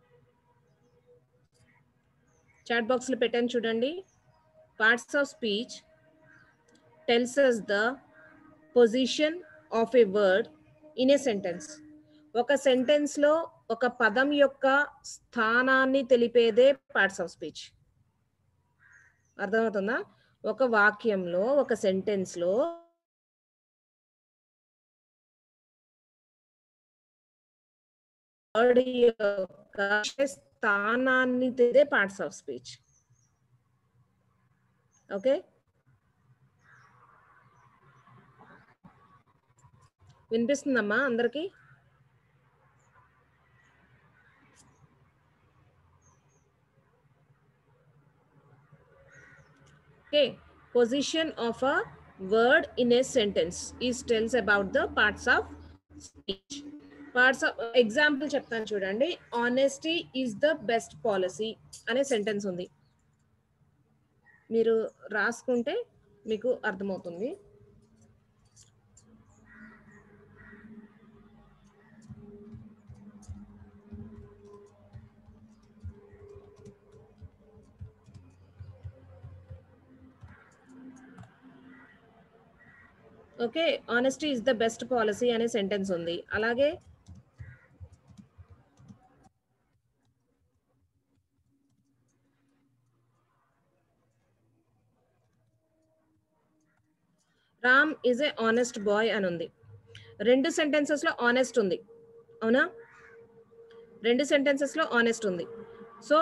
Chat box lo పెట్టాను చూడండి. Parts of speech tells us the position of a word in a sentence. ఒక sentence లో ఒక పదం యొక్క స్థానాన్ని తెలిపేదే parts of speech. అర్థమవుతుందా? ఒక వాక్యంలో, ఒక సెంటెన్స్ లో వర్డ్ యొక్క స్థానాన్ని తెలిపే పార్ట్స్ ఆఫ్ స్పీచ్. ఓకే, వినిపిస్తుందమ్మా అందరికి? Okay, position of a word in a sentence is tells about the parts of speech. Parts of example చెప్తాను చూడండి. Honesty is the best policy అనే సెంటెన్స్ ఉంది, మీరు రాసుకుంటే మీకు అర్థమవుతుంది. Okay, honesty is the best policy అనే సెంటెన్స్ ఉంది. అలాగే Ram is a honest boy అని ఉంది. రెండు సెంటెన్సెస్ లో ఆనెస్ట్ ఉంది, అవునా? రెండు సెంటెన్సెస్ లో ఆనెస్ట్ ఉంది. సో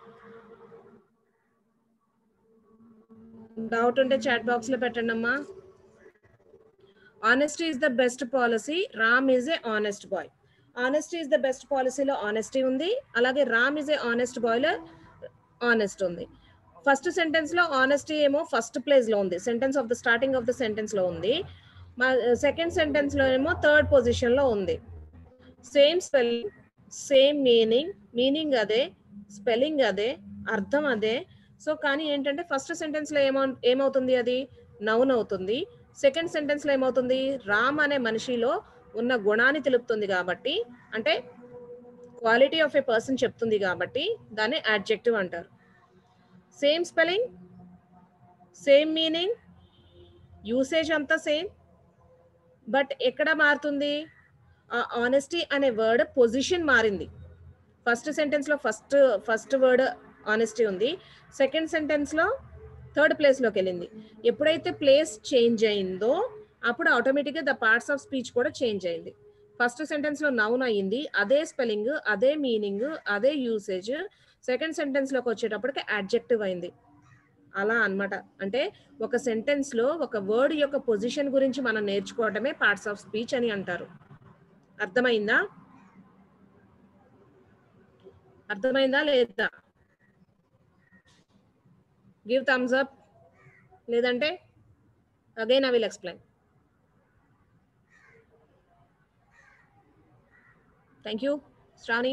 డౌట్ ఉంటే చాట్ బాక్స్ లో పెట్టండి అమ్మా. Honesty is the best policy, Ram is a honest boy. Honesty is the best పాలసీలో ఆనెస్టీ ఉంది, అలాగే రామ్ ఈజ్ ఏ ఆనెస్ట్ బాయ్లో ఆనెస్ట్ ఉంది. ఫస్ట్ సెంటెన్స్ లో ఆనెస్టీ ఏమో ఫస్ట్ ప్లేస్ లో ఉంది, sentence of the starting of the sentence లో ఉంది. సెకండ్ సెంటెన్స్ లో ఏమో థర్డ్ పొజిషన్ లో ఉంది. Same spelling, same meaning, meaning అదే, స్పెల్లింగ్ అదే, అర్థం అదే. సో కానీ ఏంటంటే ఫస్ట్ సెంటెన్స్లో ఏమౌ ఏమవుతుంది అది నౌన్ అవుతుంది. సెకండ్ సెంటెన్స్లో ఏమవుతుంది రామ్ అనే మనిషిలో ఉన్న గుణాన్ని తెలుపుతుంది కాబట్టి, అంటే క్వాలిటీ ఆఫ్ ఏ పర్సన్ చెప్తుంది కాబట్టి దాన్ని యాడ్జెక్టివ్ అంటారు. Same spelling, same meaning, usage అంతా సేమ్, బట్ ఎక్కడ మారుతుంది ఆ ఆనెస్టీ అనే వర్డ్ పొజిషన్ మారింది. ఫస్ట్ సెంటెన్స్లో ఫస్ట్ ఫస్ట్ వర్డ్ ఆనెస్టీ ఉంది, సెకండ్ సెంటెన్స్లో థర్డ్ ప్లేస్లోకి వెళ్ళింది. ఎప్పుడైతే ప్లేస్ చేంజ్ అయిందో అప్పుడు ఆటోమేటిక్గా ద పార్ట్స్ ఆఫ్ స్పీచ్ కూడా చేంజ్ అయింది. ఫస్ట్ సెంటెన్స్లో నౌన్ అయ్యింది, అదే స్పెల్లింగ్, అదే మీనింగ్, అదే యూసేజ్. సెకండ్ సెంటెన్స్లోకి వచ్చేటప్పటికి యాడ్జెక్టివ్ అయింది. అలా అన్నమాట. అంటే ఒక సెంటెన్స్లో ఒక వర్డ్ యొక్క పొజిషన్ గురించి మనం నేర్చుకోవడమే పార్ట్స్ ఆఫ్ స్పీచ్ అని అంటారు. అర్థమైందా అర్థమైందా లేదా? గివ్ థమ్స్ అప్, లేదంటే again I will explain. Thank you Shravani.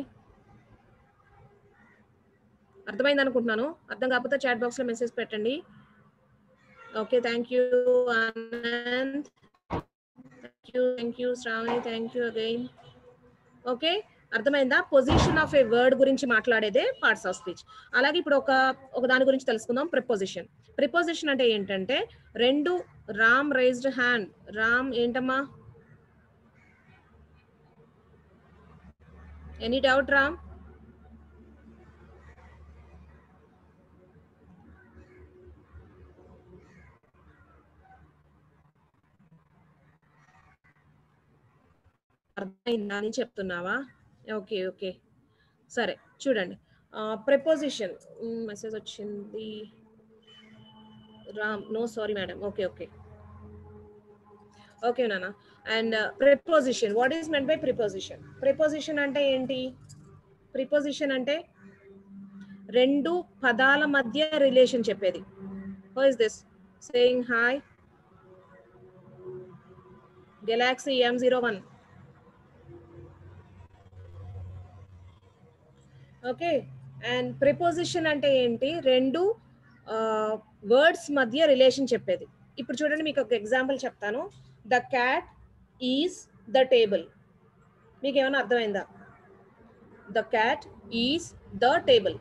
అర్థమైంది అనుకుంటున్నాను. అర్థం కాకపోతే చాట్ బాక్స్లో మెసేజ్ పెట్టండి. Okay, thank you Anand, thank you thank you Shravani, thank you again. Okay, అర్థమైందా? పొజిషన్ ఆఫ్ ఏ వర్డ్ గురించి మాట్లాడేదే పార్ట్స్ ఆఫ్ స్పీచ్. అలాగే ఇప్పుడు ఒక ఒక దాని గురించి తెలుసుకుందాం, ప్రిపోజిషన్. ప్రిపోజిషన్ అంటే ఏంటంటే రెండు, రామ్ రైజ్డ్ హ్యాండ్. రామ్ ఏంటమ్మా? Any doubt Ram? అర్థమైందా అని చెప్తున్నావా? ఓకే ఓకే సరే చూడండి. ప్రిపోజిషన్ మెసేజ్ వచ్చింది Ram. No sorry madam. Okay okay okay నాన్న. And preposition, what is meant by preposition? Preposition అంటే ఏంటి? ప్రిపోజిషన్ అంటే రెండు పదాల మధ్య రిలేషన్ చెప్పేది. Who is this saying hi? Galaxy M zero one. Okay, and preposition అంటే ఏంటి? రెండు వర్డ్స్ మధ్య రిలేషన్ చెప్పేది. ఇప్పుడు చూడండి, మీకు ఒక ఎగ్జాంపుల్ చెప్తాను. The cat is the table. మీకు ఏమైనా అర్థమైందా? The cat is the table.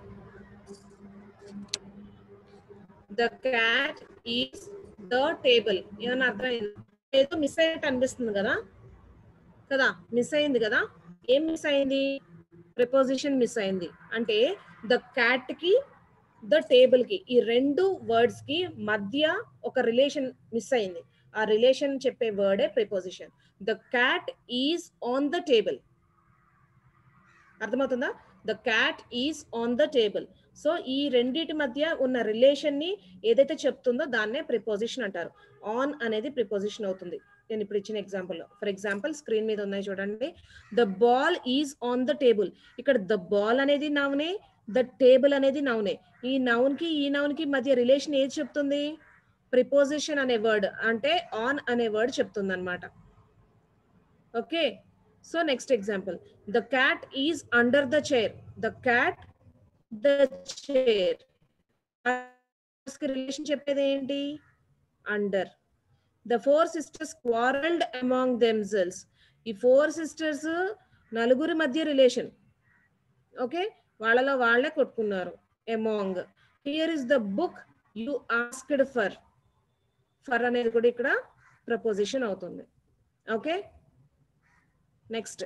The cat is the table. ఏమైనా అర్థమైందా? ఏదో మిస్ అయ్యేట్టు అనిపిస్తుంది కదా కదా మిస్ అయింది కదా. ఏం మిస్ అయింది? ప్రిపోజిషన్ మిస్ అయింది. అంటే ద క్యాట్ కి ద టేబుల్ కి, ఈ రెండు వర్డ్స్ కి మధ్య ఒక రిలేషన్ మిస్ అయింది. ఆ రిలేషన్ చెప్పే వర్డే preposition. The cat is on the table. అర్థమవుతుందా? The cat is on the table. So ఈ రెండిటి మధ్య ఉన్న రిలేషన్ ని ఏదైతే చెప్తుందో దాన్నే ప్రిపోజిషన్ అంటారు. ఆన్ అనేది ప్రిపోజిషన్ అవుతుంది. నేను ఇప్పుడు ఇచ్చిన ఎగ్జాంపుల్, ఫర్ ఎగ్జాంపుల్ స్క్రీన్ మీద ఉన్నాయి చూడండి. The ball is on the table. ఇక్కడ ద బాల్ అనేది నౌనే, ద టేబుల్ అనేది నౌనే. ఈ నౌన్ కి ఈ నౌన్ కి మధ్య రిలేషన్ ఏది చెప్తుంది? ప్రిపోజిషన్ అనే వర్డ్, అంటే ఆన్ అనే వర్డ్ చెప్తుంది అనమాట. Okay, so next example, the cat is under the chair. The cat, the chair relation చెప్పేది ఏంటి? Under. The four sisters quarrelled among themselves. ఈ ఫోర్ సిస్టర్స్ నలుగురి మధ్య రిలేషన్. ఓకే, వాళ్ళలో వాళ్ళే కొట్టుకున్నారు. Among. Here is the book you asked for. For అనేది కూడా ఇక్కడ ప్రపోజిషన్ అవుతుంది. Okay, next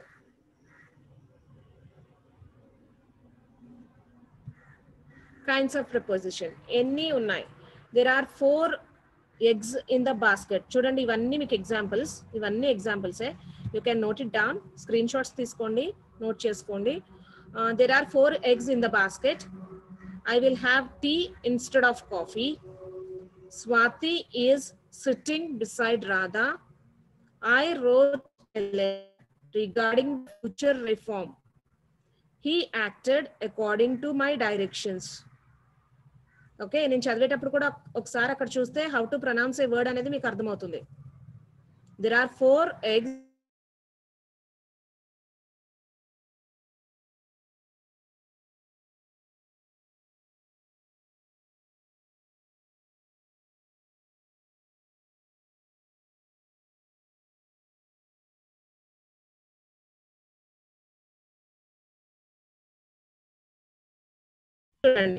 kinds of preposition ఎన్ని ఉన్నాయి? There are four eggs in the basket. చూడండి, ఇవన్నీ మీకు ఎగ్జాంపుల్స్, ఇవన్నీ ఎగ్జాంపుల్సే. You can note it down. Screen shots తీసుకోండి, నోట్ చేసుకోండి. There are four eggs in the basket. I will have tea instead of coffee. Swati is sitting beside Radha. I wrote a letter regarding future reform. He acted according to my directions. Okay, నేను చదివేటప్పుడు కూడా ఒకసారి అక్కడ చూస్తే how to pronounce a word అనేది మీకు అర్థమవుతుంది. There are four eggs చూడండి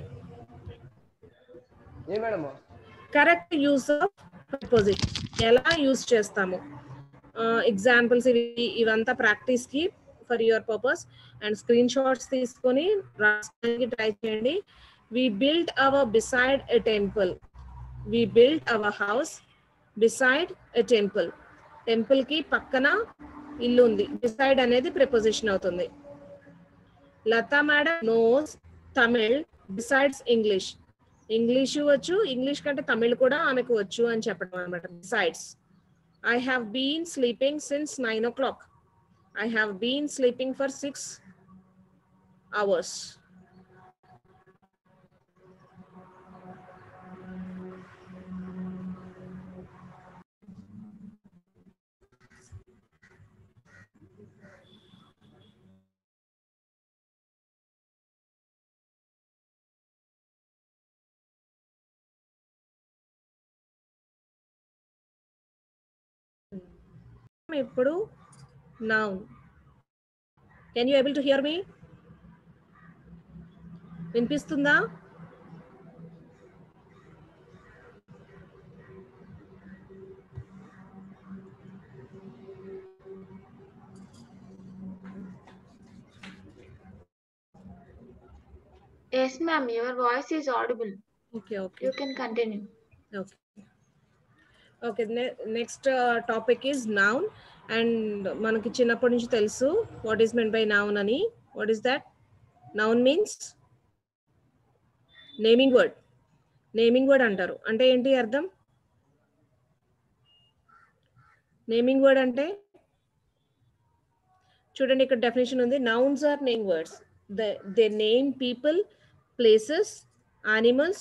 ఏ madam correct use of preposition ఎలా యూస్ చేస్తాము ఎగ్జాంపుల్స్ ఇవి ఇవంతా ప్రాక్టీస్ కి for your purpose and screen shots తీసుకొని రాయడానికి ట్రై చేయండి. We built our beside a temple we built our house beside a temple temple కి పక్కన ఇల్లు ఉంది. బిసైడ్ అనేది ప్రిపోజిషన్ అవుతుంది. Lata madam knows Tamil besides English English వచ్చు ఇంగ్లీష్ కంటే తమిళ్ కూడా ఆమెకు వచ్చు అని చెప్పడం అనమాట. Besides I have been sleeping since nine o'clock. I have been sleeping for six hours. ఇప్పుడు now can you able to hear me వినిపిస్తుందా? Yes, ma'am. Your voice is audible. Okay, okay. You can continue. Okay. Okay. Ne next uh, topic is noun. And మనకి చిన్నప్పటి నుంచి తెలుసు what is meant by noun అని. What is that? Noun means naming word. Naming word అంటారు. అంటే ఏంటి అర్థం? Naming word అంటే చూడండి ఇక్కడ డెఫినేషన్ ఉంది. Nouns are name words. They they name people, places, animals.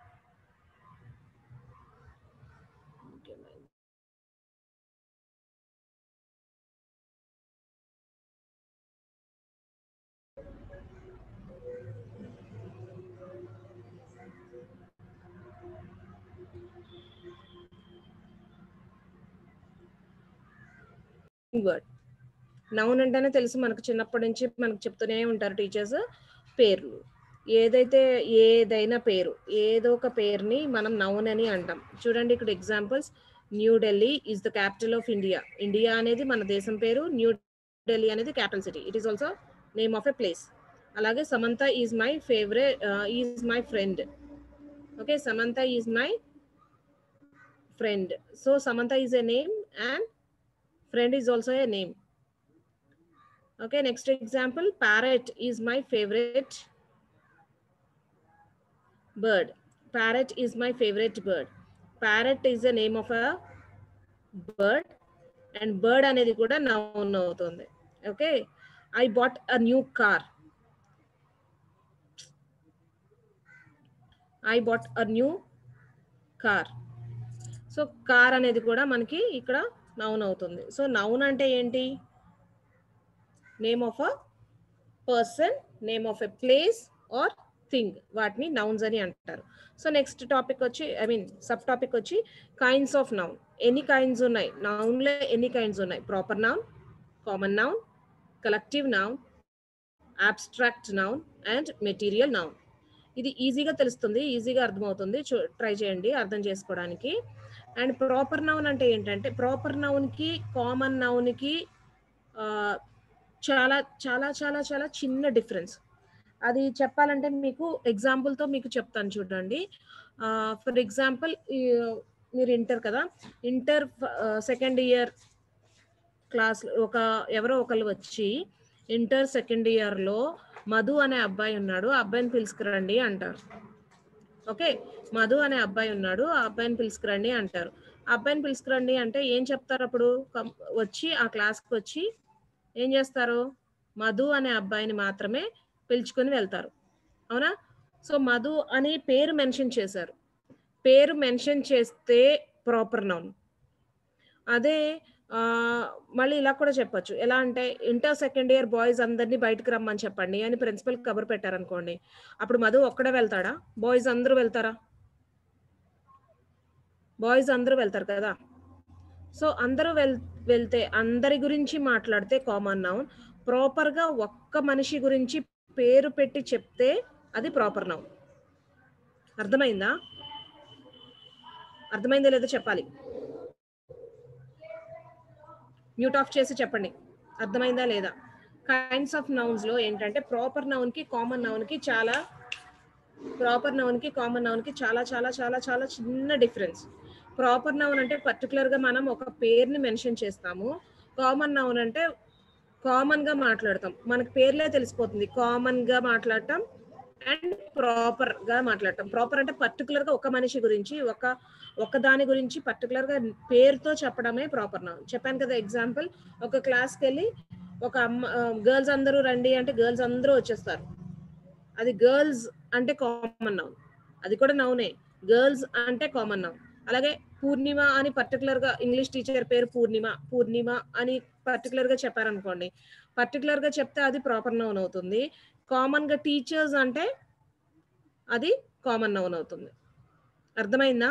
Word noun అంటేనే తెలుసు మనకు చిన్నప్పటి నుంచి మనకు చెప్తూనే ఉంటారు టీచర్స్ పేర్లు. ఏదైతే ఏదైనా పేరు ఏదో ఒక పేరుని మనం నౌన్ అని అంటాం. చూడండి ఇక్కడ ఎగ్జాంపుల్స్. New Delhi is the capital of India. India అనేది మన దేశం పేరు. న్యూ ఢిల్లీ అనేది capital city. It is also name of a place. అలాగే Samantha is my favourite is my friend. Okay, Samantha is my friend. So Samantha is a name and friend is also a name. Okay, next example. Parrot is my favorite bird. Parrot is my favorite bird. Parrot is the name of a bird and bird అనేది కూడా noun అవుతుంది. Okay, I bought a new car. I bought a new car. So car అనేది కూడా మనకి ఇక్కడ noun అవుతుంది. So noun అంటే ఏంటి? Name of a person, name of a place or thing, వాటిని నౌన్స్ అని అంటారు. సో నెక్స్ట్ టాపిక్ వచ్చి ఐ మీన్ సబ్ టాపిక్ వచ్చి కైండ్స్ ఆఫ్ నౌన్. ఎన్ని కైండ్స్ ఉన్నాయి నౌన్లో? ఎన్ని కైండ్స్ ఉన్నాయి? Proper noun, common noun, collective noun, abstract noun and material noun. ఇది ఈజీగా తెలుస్తుంది, ఈజీగా అర్థమవుతుంది. ట్రై చేయండి అర్థం చేసుకోవడానికి. అండ్ ప్రాపర్ నౌన్ అంటే ఏంటంటే ప్రాపర్ నౌన్కి కామన్ నౌన్కి చాలా చాలా చాలా చాలా చిన్న డిఫరెన్స్. అది చెప్పాలంటే మీకు ఎగ్జాంపుల్తో మీకు చెప్తాను చూడండి. ఫర్ ఎగ్జాంపుల్ మీరు ఇంటర్ కదా, ఇంటర్ సెకండ్ ఇయర్ క్లాస్ ఒక ఎవరో ఒకళ్ళు వచ్చి ఇంటర్ సెకండ్ ఇయర్లో మధు అనే అబ్బాయి ఉన్నాడు, ఆ అబ్బాయిని పిలుచుకురండి అంటారు. ఓకే, మధు అనే అబ్బాయి ఉన్నాడు, ఆ అబ్బాయిని పిలుచుకురండి అంటారు. ఆ అబ్బాయిని పిలుచుకురండి అంటే ఏం చెప్తారు? అప్పుడు వచ్చి ఆ క్లాస్కి వచ్చి ఏం చేస్తారు? మధు అనే అబ్బాయిని మాత్రమే పిలుచుకొని వెళ్తారు. అవునా? సో మధు అని పేరు మెన్షన్ చేశారు. పేరు మెన్షన్ చేస్తే ప్రాపర్ నౌన్. అదే మళ్ళీ ఇలా కూడా చెప్పొచ్చు. ఎలా అంటే ఇంటర్ సెకండ్ ఇయర్ బాయ్స్ అందరినీ బయటకు రమ్మని చెప్పండి అని ప్రిన్సిపల్ కబురు పెట్టారనుకోండి, అప్పుడు మధు ఒక్కడే వెళ్తాడా? బాయ్స్ అందరూ వెళ్తారా? బాయ్స్ అందరూ వెళ్తారు కదా. సో అందరూ వెల్ వెళ్తే అందరి గురించి మాట్లాడితే కామన్ నౌన్. ప్రాపర్గా ఒక్క మనిషి గురించి పేరు పెట్టి చెప్తే అది ప్రాపర్ నౌన్. అర్థమైందా? అర్థమైందో లేదో చెప్పాలి. మ్యూట్ ఆఫ్ చేసి చెప్పండి అర్థమైందా లేదా. కైండ్స్ ఆఫ్ నౌన్స్ లో ఏంటంటే ప్రాపర్ నౌన్ కి కామన్ నౌన్ కి చాలా ప్రాపర్ నౌన్ కి కామన్ నౌన్ కి చాలా చాలా చాలా చాలా చిన్న డిఫరెన్స్. ప్రాపర్ నౌన్ అంటే పర్టికులర్ గా మనం ఒక పేరుని మెన్షన్ చేస్తాము. కామన్ నౌన్ అంటే కామన్ గా మాట్లాడతాం, మనకి పేర్లే తెలిసిపోతుంది. కామన్ గా మాట్లాడటం అండ్ ప్రాపర్ గా మాట్లాడటం. ప్రాపర్ అంటే పర్టికులర్ గా ఒక మనిషి గురించి ఒక ఒక దాని గురించి పర్టికులర్ గా పేరుతో చెప్పడమే ప్రాపర్ నౌన్. చెప్పాను కదా ఎగ్జాంపుల్, ఒక క్లాస్కి వెళ్ళి ఒక అమ్మ గర్ల్స్ అందరూ రండి అంటే గర్ల్స్ అందరూ వచ్చేస్తారు, అది గర్ల్స్ అంటే కామన్ నౌన్, అది కూడా నౌనే. గర్ల్స్ అంటే కామన్ నౌన్. అలాగే పూర్ణిమ అని పర్టికులర్ గా ఇంగ్లీష్ టీచర్ పేరు పూర్ణిమ పూర్ణిమ అని పర్టికులర్ గా చెప్పారనుకోండి, పర్టికులర్ గా చెప్తే అది ప్రాపర్ నౌన్ అవుతుంది. కామన్ గా టీచర్స్ అంటే అది కామన్ నౌన్ అవుతుంది. అర్థమైందా?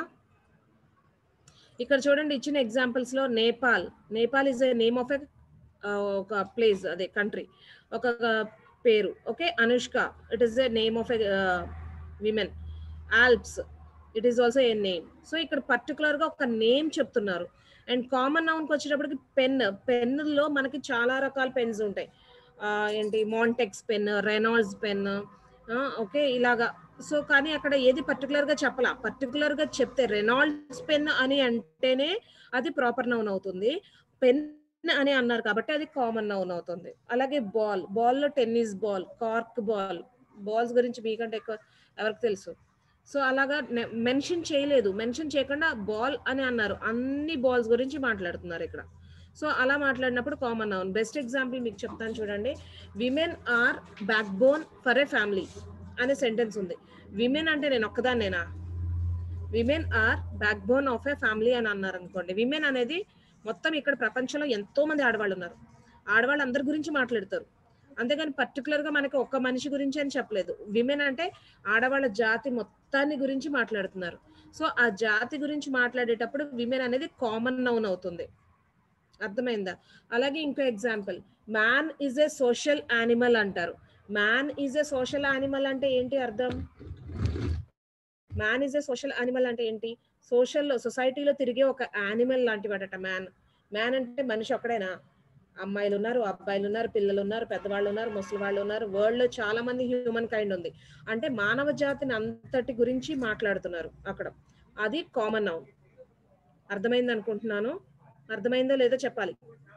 ఇక్కడ చూడండి ఇచ్చిన ఎగ్జాంపుల్స్ లో Nepal, Nepal is a name of a ఒక ప్లేస్, అదే కంట్రీ, ఒక పేరు. Okay, Anushka it is a name of a women. Alps it is also a name. So ఇక్కడ పర్టికులర్ గా ఒక నేమ్ చెప్తున్నారు. అండ్ కామన్ నౌన్కి వచ్చేటప్పటికి పెన్, పెన్నుల్లో మనకి చాలా రకాల పెన్స్ ఉంటాయి. ఏంటి Montex pen, Reynolds pen, okay ఇలాగా. సో కానీ అక్కడ ఏది పర్టికులర్ గా చెప్పాలా, పర్టికులర్ గా చెప్తే రెనాల్డ్స్ పెన్ అని అంటేనే అది ప్రాపర్ నౌన్ అవుతుంది. పెన్ అని అన్నారు కాబట్టి అది కామన్ నౌన్ అవుతుంది. అలాగే బాల్, బాల్ లో tennis ball, cork ball, balls గురించి మీకంటే ఎక్కువ ఎవరికి తెలుసు. సో అలాగా మెన్షన్ చేయలేదు, మెన్షన్ చేయకుండా బాల్ అని అన్నారు, అన్ని బాల్స్ గురించి మాట్లాడుతున్నారు ఇక్కడ. సో అలా మాట్లాడినప్పుడు కామన్ నౌన్. బెస్ట్ ఎగ్జాంపుల్ మీకు చెప్తాను చూడండి. Women are backbone for a family అనే సెంటెన్స్ ఉంది. విమెన్ అంటే నేను ఒక్కదాన్నేనా? Women are backbone of a family అని అన్నారు అనుకోండి. విమెన్ అనేది మొత్తం ఇక్కడ ప్రపంచంలో ఎంతో మంది ఆడవాళ్ళు ఉన్నారు, ఆడవాళ్ళు అందరి గురించి మాట్లాడతారు. అంతేగాని పర్టికులర్ గా మనకి ఒక్క మనిషి గురించి అని చెప్పలేదు. విమెన్ అంటే ఆడవాళ్ళ జాతి మొత్తాన్ని గురించి మాట్లాడుతున్నారు. సో ఆ జాతి గురించి మాట్లాడేటప్పుడు విమెన్ అనేది కామన్ నౌన్ అవుతుంది. అర్థమైందా? అలాగే ఇంకో example, man is a social animal అంటారు. Man is a social animal అంటే ఏంటి అర్థం? Man is a social animal అంటే ఏంటి? సోషల్ సొసైటీలో తిరిగే ఒక యానిమల్ లాంటి వాడట మ్యాన్. మ్యాన్ అంటే మనిషి ఒక్కడేనా? అమ్మాయిలు ఉన్నారు, అబ్బాయిలు ఉన్నారు, పిల్లలు ఉన్నారు, పెద్దవాళ్ళు ఉన్నారు, ముసలి వాళ్ళు ఉన్నారు. వరల్డ్ లో చాలా మంది హ్యూమన్ కైండ్ ఉంది. అంటే మానవ జాతిని అంతటి గురించి మాట్లాడుతున్నారు అక్కడ. అది కామన్ నౌన్. అర్థమైంది అనుకుంటున్నాను. అర్థమైందో లేదో చెప్పాలి.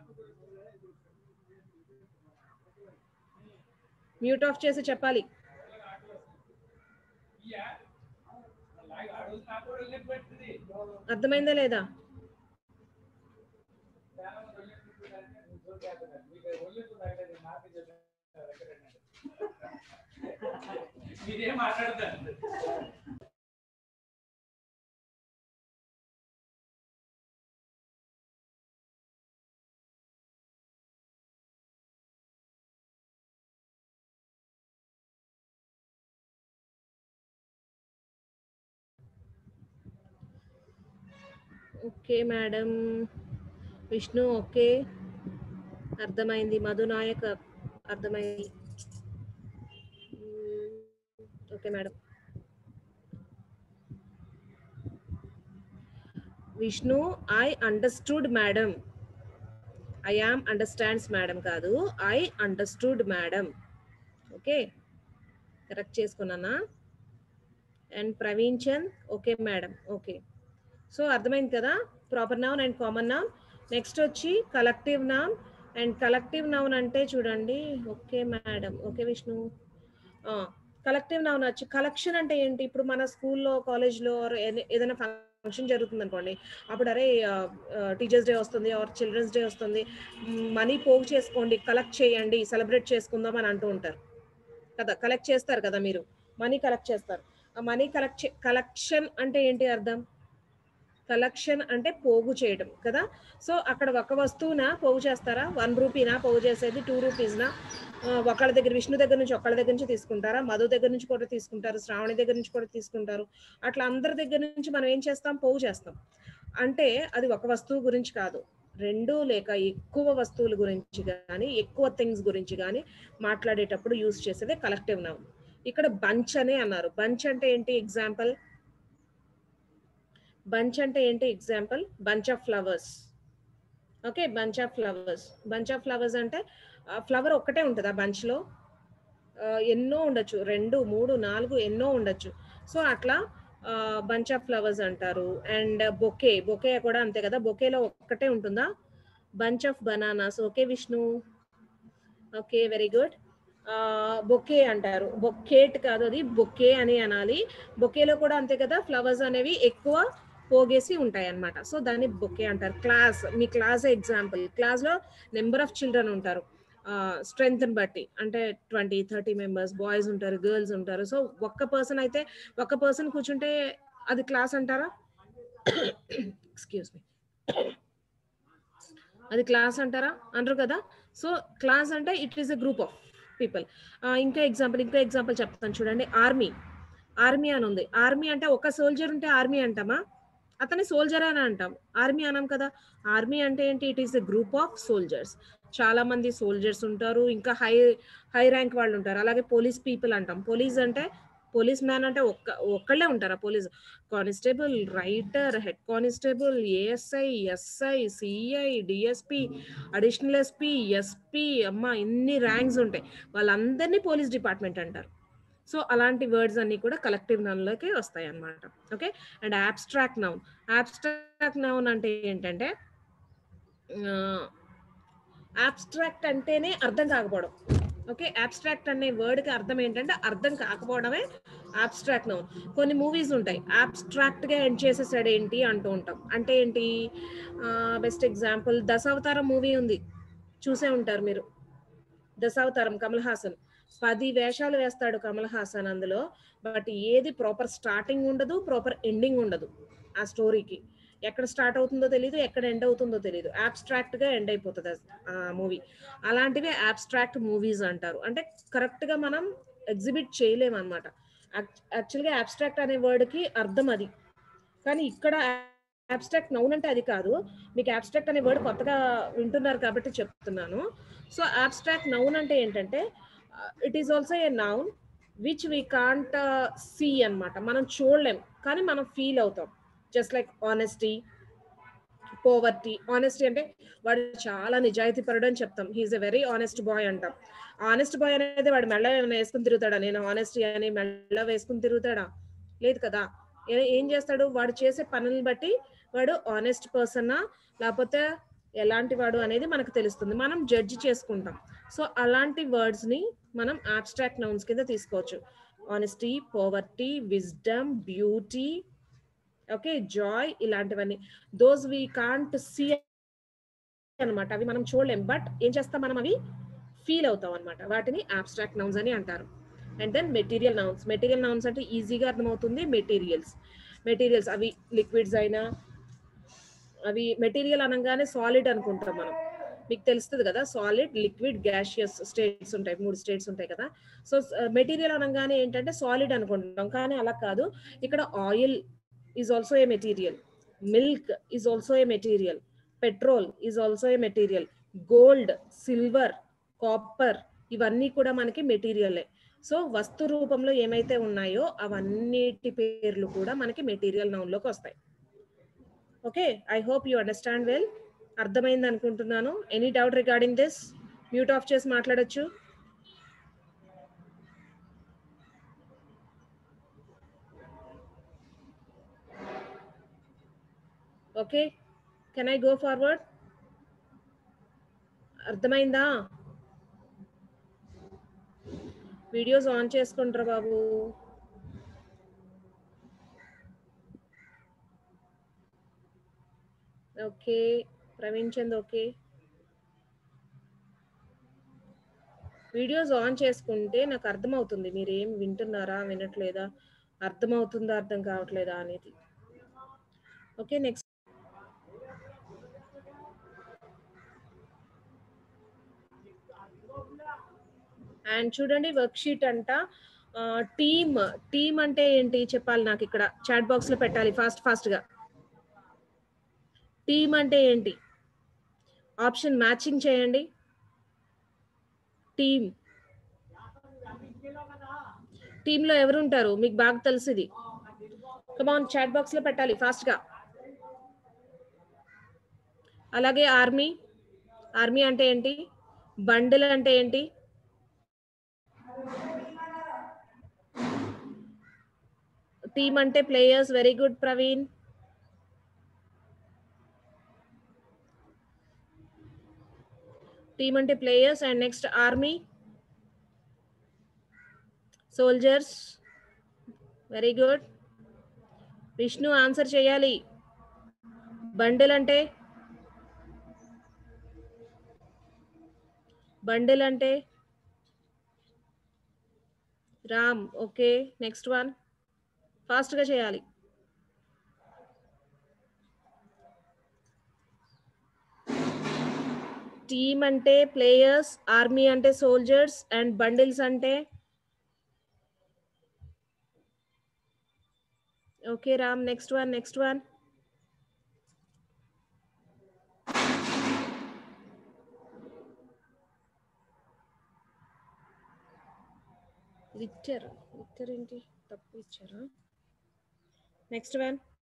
మ్యూట్ ఆఫ్ చేసి చెప్పాలి. అర్థమైందా లేదా? Okay madam. విష్ణు ఓకే, అర్థమైంది. మధు నాయక్ అర్థమైంది. Okay madam. Vishnu I understood madam. I am understands madam కాదు, I understood madam. Okay, correct చేసుకున్నానా? And Praveen Chand okay madam. Okay, so అర్థమైంది కదా proper noun and common noun. Next వచ్చి collective noun. And collective noun అంటే చూడండి. Okay madam, okay Vishnu. Collective noun వచ్చి collection అంటే ఏంటి? ఇప్పుడు మన స్కూల్లో కాలేజ్లో ఏదైనా ఫంక్షన్ జరుగుతుంది అనుకోండి, అప్పుడు అరే టీచర్స్ డే వస్తుంది ఆర్ చిల్డ్రన్స్ డే వస్తుంది, మనీ పోగు చేసుకోండి, కలెక్ట్ చేయండి, సెలబ్రేట్ చేసుకుందాం అని అంటూ ఉంటారు కదా. కలెక్ట్ చేస్తారు కదా మీరు, మనీ కలెక్ట్ చేస్తారు. ఆ మనీ కలెక్ట్ కలెక్షన్ అంటే ఏంటి అర్థం? కలెక్షన్ అంటే పోగు చేయడం కదా. సో అక్కడ ఒక వస్తువునా పోగు చేస్తారా? వన్ రూపీనా పోగు చేసేది? టూ రూపీస్నా? ఒకళ్ళ దగ్గర, విష్ణు దగ్గర నుంచి ఒకళ్ళ దగ్గర నుంచి తీసుకుంటారా? మధు దగ్గర నుంచి కూడా తీసుకుంటారు, శ్రావణి దగ్గర నుంచి కూడా తీసుకుంటారు. అట్లా అందరి దగ్గర నుంచి మనం ఏం చేస్తాం? పోగు చేస్తాం. అంటే అది ఒక వస్తువు గురించి కాదు, రెండు లేక ఎక్కువ వస్తువుల గురించి కానీ ఎక్కువ థింగ్స్ గురించి కానీ మాట్లాడేటప్పుడు యూజ్ చేసేదే కలెక్టివ్ నౌన్. ఇక్కడ బంచ్ అనే అన్నారు. బంచ్ అంటే ఏంటి ఎగ్జాంపుల్? బంచ్ అంటే ఏంటి example? Bunch of flowers. Okay, bunch of flowers. Bunch of flowers అంటే ఫ్లవర్ ఒక్కటే ఉంటుందా బంచ్లో? ఎన్నో ఉండొచ్చు, రెండు మూడు నాలుగు ఎన్నో ఉండొచ్చు. సో అట్లా బంచ్ ఆఫ్ ఫ్లవర్స్ అంటారు. అండ్ బొకే, బొకే కూడా అంతే కదా, బొకేలో ఒక్కటే ఉంటుందా? Bunch of bananas. Okay Vishnu, okay very good. Bouquet అంటారు, బొకేట్ కాదు అది బొకే అని అనాలి. బొకేలో కూడా అంతే కదా, ఫ్లవర్స్ అనేవి ఎక్కువ పోగేసి ఉంటాయి అన్నమాట. సో దాన్ని బొకే అంటారు. క్లాస్, మీ క్లాస్ ఎగ్జాంపుల్, క్లాస్లో నెంబర్ ఆఫ్ చిల్డ్రన్ ఉంటారు స్ట్రెంగ్త్ని బట్టి, అంటే ట్వంటీ థర్టీ మెంబర్స్, బాయ్స్ ఉంటారు, గర్ల్స్ ఉంటారు. సో ఒక్క పర్సన్ అయితే ఒక్క పర్సన్ కూర్చుంటే అది క్లాస్ అంటారా? ఎక్స్క్యూజ్ మీ, అది క్లాస్ అంటారా? అనరు కదా. సో క్లాస్ అంటే it is a group of people. ఇంకా ఎగ్జాంపుల్ ఇంకో ఎగ్జాంపుల్ చెప్తాను చూడండి. ఆర్మీ, ఆర్మీ అని ఉంది. ఆర్మీ అంటే ఒక సోల్జర్ ఉంటే ఆర్మీ అంటామా? అతని సోల్జర్ అని అంటాం, ఆర్మీ అనం కదా. ఆర్మీ అంటే ఏంటి? It is a group of soldiers. చాలా మంది సోల్జర్స్ ఉంటారు, ఇంకా హై హై ర్యాంక్ వాళ్ళు ఉంటారు. అలాగే పోలీస్ పీపుల్ అంటాం. పోలీస్ అంటే పోలీస్ మ్యాన్ అంటే ఒక్క ఒక్కళ్ళే ఉంటారా police? Constable, writer, head constable, ASI, SI, CI, DSP, additional SP, SP, అమ్మ ఇన్ని ర్యాంక్స్ ఉంటాయి. వాళ్ళందరినీ పోలీస్ డిపార్ట్మెంట్ అంటారు. సో అలాంటి వర్డ్స్ అన్ని కూడా కలెక్టివ్ నౌన్లోకి వస్తాయి అన్నమాట. Okay, and abstract noun. Abstract noun అంటే ఏంటంటే అబ్స్ట్రాక్ట్ అంటేనే అర్థం కాకపోవడం. ఓకే, అబ్స్ట్రాక్ట్ అనే వర్డ్కి అర్థం ఏంటంటే అర్థం కాకపోవడమే అబ్స్ట్రాక్ట్ నౌన్. కొన్ని మూవీస్ ఉంటాయి అబ్స్ట్రాక్ట్గా ఎండ్ చేసేసాడు ఏంటి అంటూ ఉంటాం. అంటే ఏంటి? బెస్ట్ ఎగ్జాంపుల్ దశావతారం మూవీ ఉంది, చూసే ఉంటారు మీరు. దశావతారం, కమల్ హాసన్ పది వేషాలు వేస్తాడు కమల్ హాసన్ అందులో, బట్ ఏది ప్రాపర్ స్టార్టింగ్ ఉండదు, ప్రాపర్ ఎండింగ్ ఉండదు. ఆ స్టోరీకి ఎక్కడ స్టార్ట్ అవుతుందో తెలియదు, ఎక్కడ ఎండ్ అవుతుందో తెలియదు, అబ్స్ట్రాక్ట్ గా ఎండ్ అయిపోతుంది ఆ మూవీ. అలాంటివి అబ్స్ట్రాక్ట్ మూవీస్ అంటారు. అంటే కరెక్ట్ గా మనం ఎగ్జిబిట్ చేయలేము అనమాట. యాక్చువల్గా అబ్స్ట్రాక్ట్ అనే వర్డ్ కి అర్థం అది, కానీ ఇక్కడ అబ్స్ట్రాక్ట్ నౌన్ అంటే అది కాదు. మీకు అబ్స్ట్రాక్ట్ అనే వర్డ్ కొత్తగా వింటున్నారు కాబట్టి చెప్తున్నాను. సో అబ్స్ట్రాక్ట్ నౌన్ అంటే ఏంటంటే it is also a noun which we can't see అనమాట. మనం చూడలేం కానీ మనం ఫీల్ అవుతాం. Just like honesty, poverty. Honesty అంటే వాడు చాలా నిజాయితీ పరుడు అని చెప్తాం, he is a very honest boy అంటాం. ఆనెస్ట్ బాయ్ అనేది వాడు మెళ్ళ ఏమైనా వేసుకుని తిరుగుతాడా? నేను ఆనెస్టీ అని మెళ్ళ వేసుకుని తిరుగుతాడా? లేదు కదా. ఏం చేస్తాడు? వాడు చేసే పనులను బట్టి వాడు ఆనెస్ట్ పర్సనా లేకపోతే ఎలాంటి వాడు అనేది మనకు తెలుస్తుంది, మనం జడ్జి చేసుకుంటాం. సో అలాంటి వర్డ్స్ ని మనం అబ్స్ట్రాక్ట్ నౌన్స్ కింద తీసుకోవచ్చు. Honesty, poverty, wisdom, beauty, okay, joy, ఇలాంటివన్నీ దోస్ వీ కాంట్ సీ అనమాట. అవి మనం చూడలేం, బట్ ఏం చేస్తాం మనం? అవి ఫీల్ అవుతాం అనమాట. వాటిని అబ్స్ట్రాక్ట్ నౌన్స్ అని అంటారు. And then material nouns. Material nouns అంటే ఈజీగా అర్థమవుతుంది. మెటీరియల్స్, మెటీరియల్స్ అవి లిక్విడ్స్ అయినా, అవి మెటీరియల్ అనగానే సాలిడ్ అనుకుంటాం మనం, మీకు తెలుస్తుంది కదా. సాలిడ్, లిక్విడ్, గ్యాషియస్ స్టేట్స్ ఉంటాయి, మూడు స్టేట్స్ ఉంటాయి కదా. సో మెటీరియల్ అనగానే ఏంటంటే సాలిడ్ అనుకుంటాం, కానీ అలా కాదు. ఇక్కడ oil is also a material, milk is also a material, petrol is also a material, gold, silver, copper ఇవన్నీ కూడా మనకి మెటీరియలే. సో వస్తు రూపంలో ఏమైతే ఉన్నాయో అవన్నిటి పేర్లు కూడా మనకి మెటీరియల్ నౌన్లోకి వస్తాయి. Okay, I hope you understand well. అర్థమైంది అనుకుంటున్నాను. Any doubt regarding this? Mute off చేసి మాట్లాడొచ్చు. Okay, can I go forward? అర్థమైందా? వీడియోస్ ఆన్ చేసుకుంటారా బాబు? Okay, Praveen Chand okay. Videos on చేసుకుంటే నాకు అర్థమవుతుంది మీరు ఏం వింటున్నారా వినట్లేదా, అర్థమవుతుందా అర్థం కావట్లేదా అనేది. Okay, next. అండ్ చూడండి వర్క్ షీట్ అంట. టీమ్, టీమ్ అంటే ఏంటి చెప్పాలి నాకు, ఇక్కడ చాట్ బాక్స్ లో పెట్టాలి ఫాస్ట్ ఫాస్ట్ గా. టీమ్ అంటే ఏంటి? ఆప్షన్ మ్యాచింగ్ చేయండి. టీమ్, టీంలో ఎవరు ఉంటారు మీకు బాగా తెలిసింది కమాన్ చాట్ బాక్స్ లో పెట్టాలి ఫాస్ట్ గా అలాగే ఆర్మీ ఆర్మీ అంటే ఏంటి బండిల్ అంటే ఏంటి టీమ్ అంటే players very good Praveen team అంటే players and next army soldiers very good Vishnu answer చేయాలి బండిల్ అంటే బండిల్ అంటే Ram okay next one fast గా చేయాలి టీమ్ అంటే ప్లేయర్స్ ఆర్మీ అంటే సోల్జర్స్ అండ్ బండిల్స్ అంటే okay Ram next one next one ఇచ్చారు ఇచ్చారు ఏంటి తప్పు ఇచ్చారా నెక్స్ట్ వన్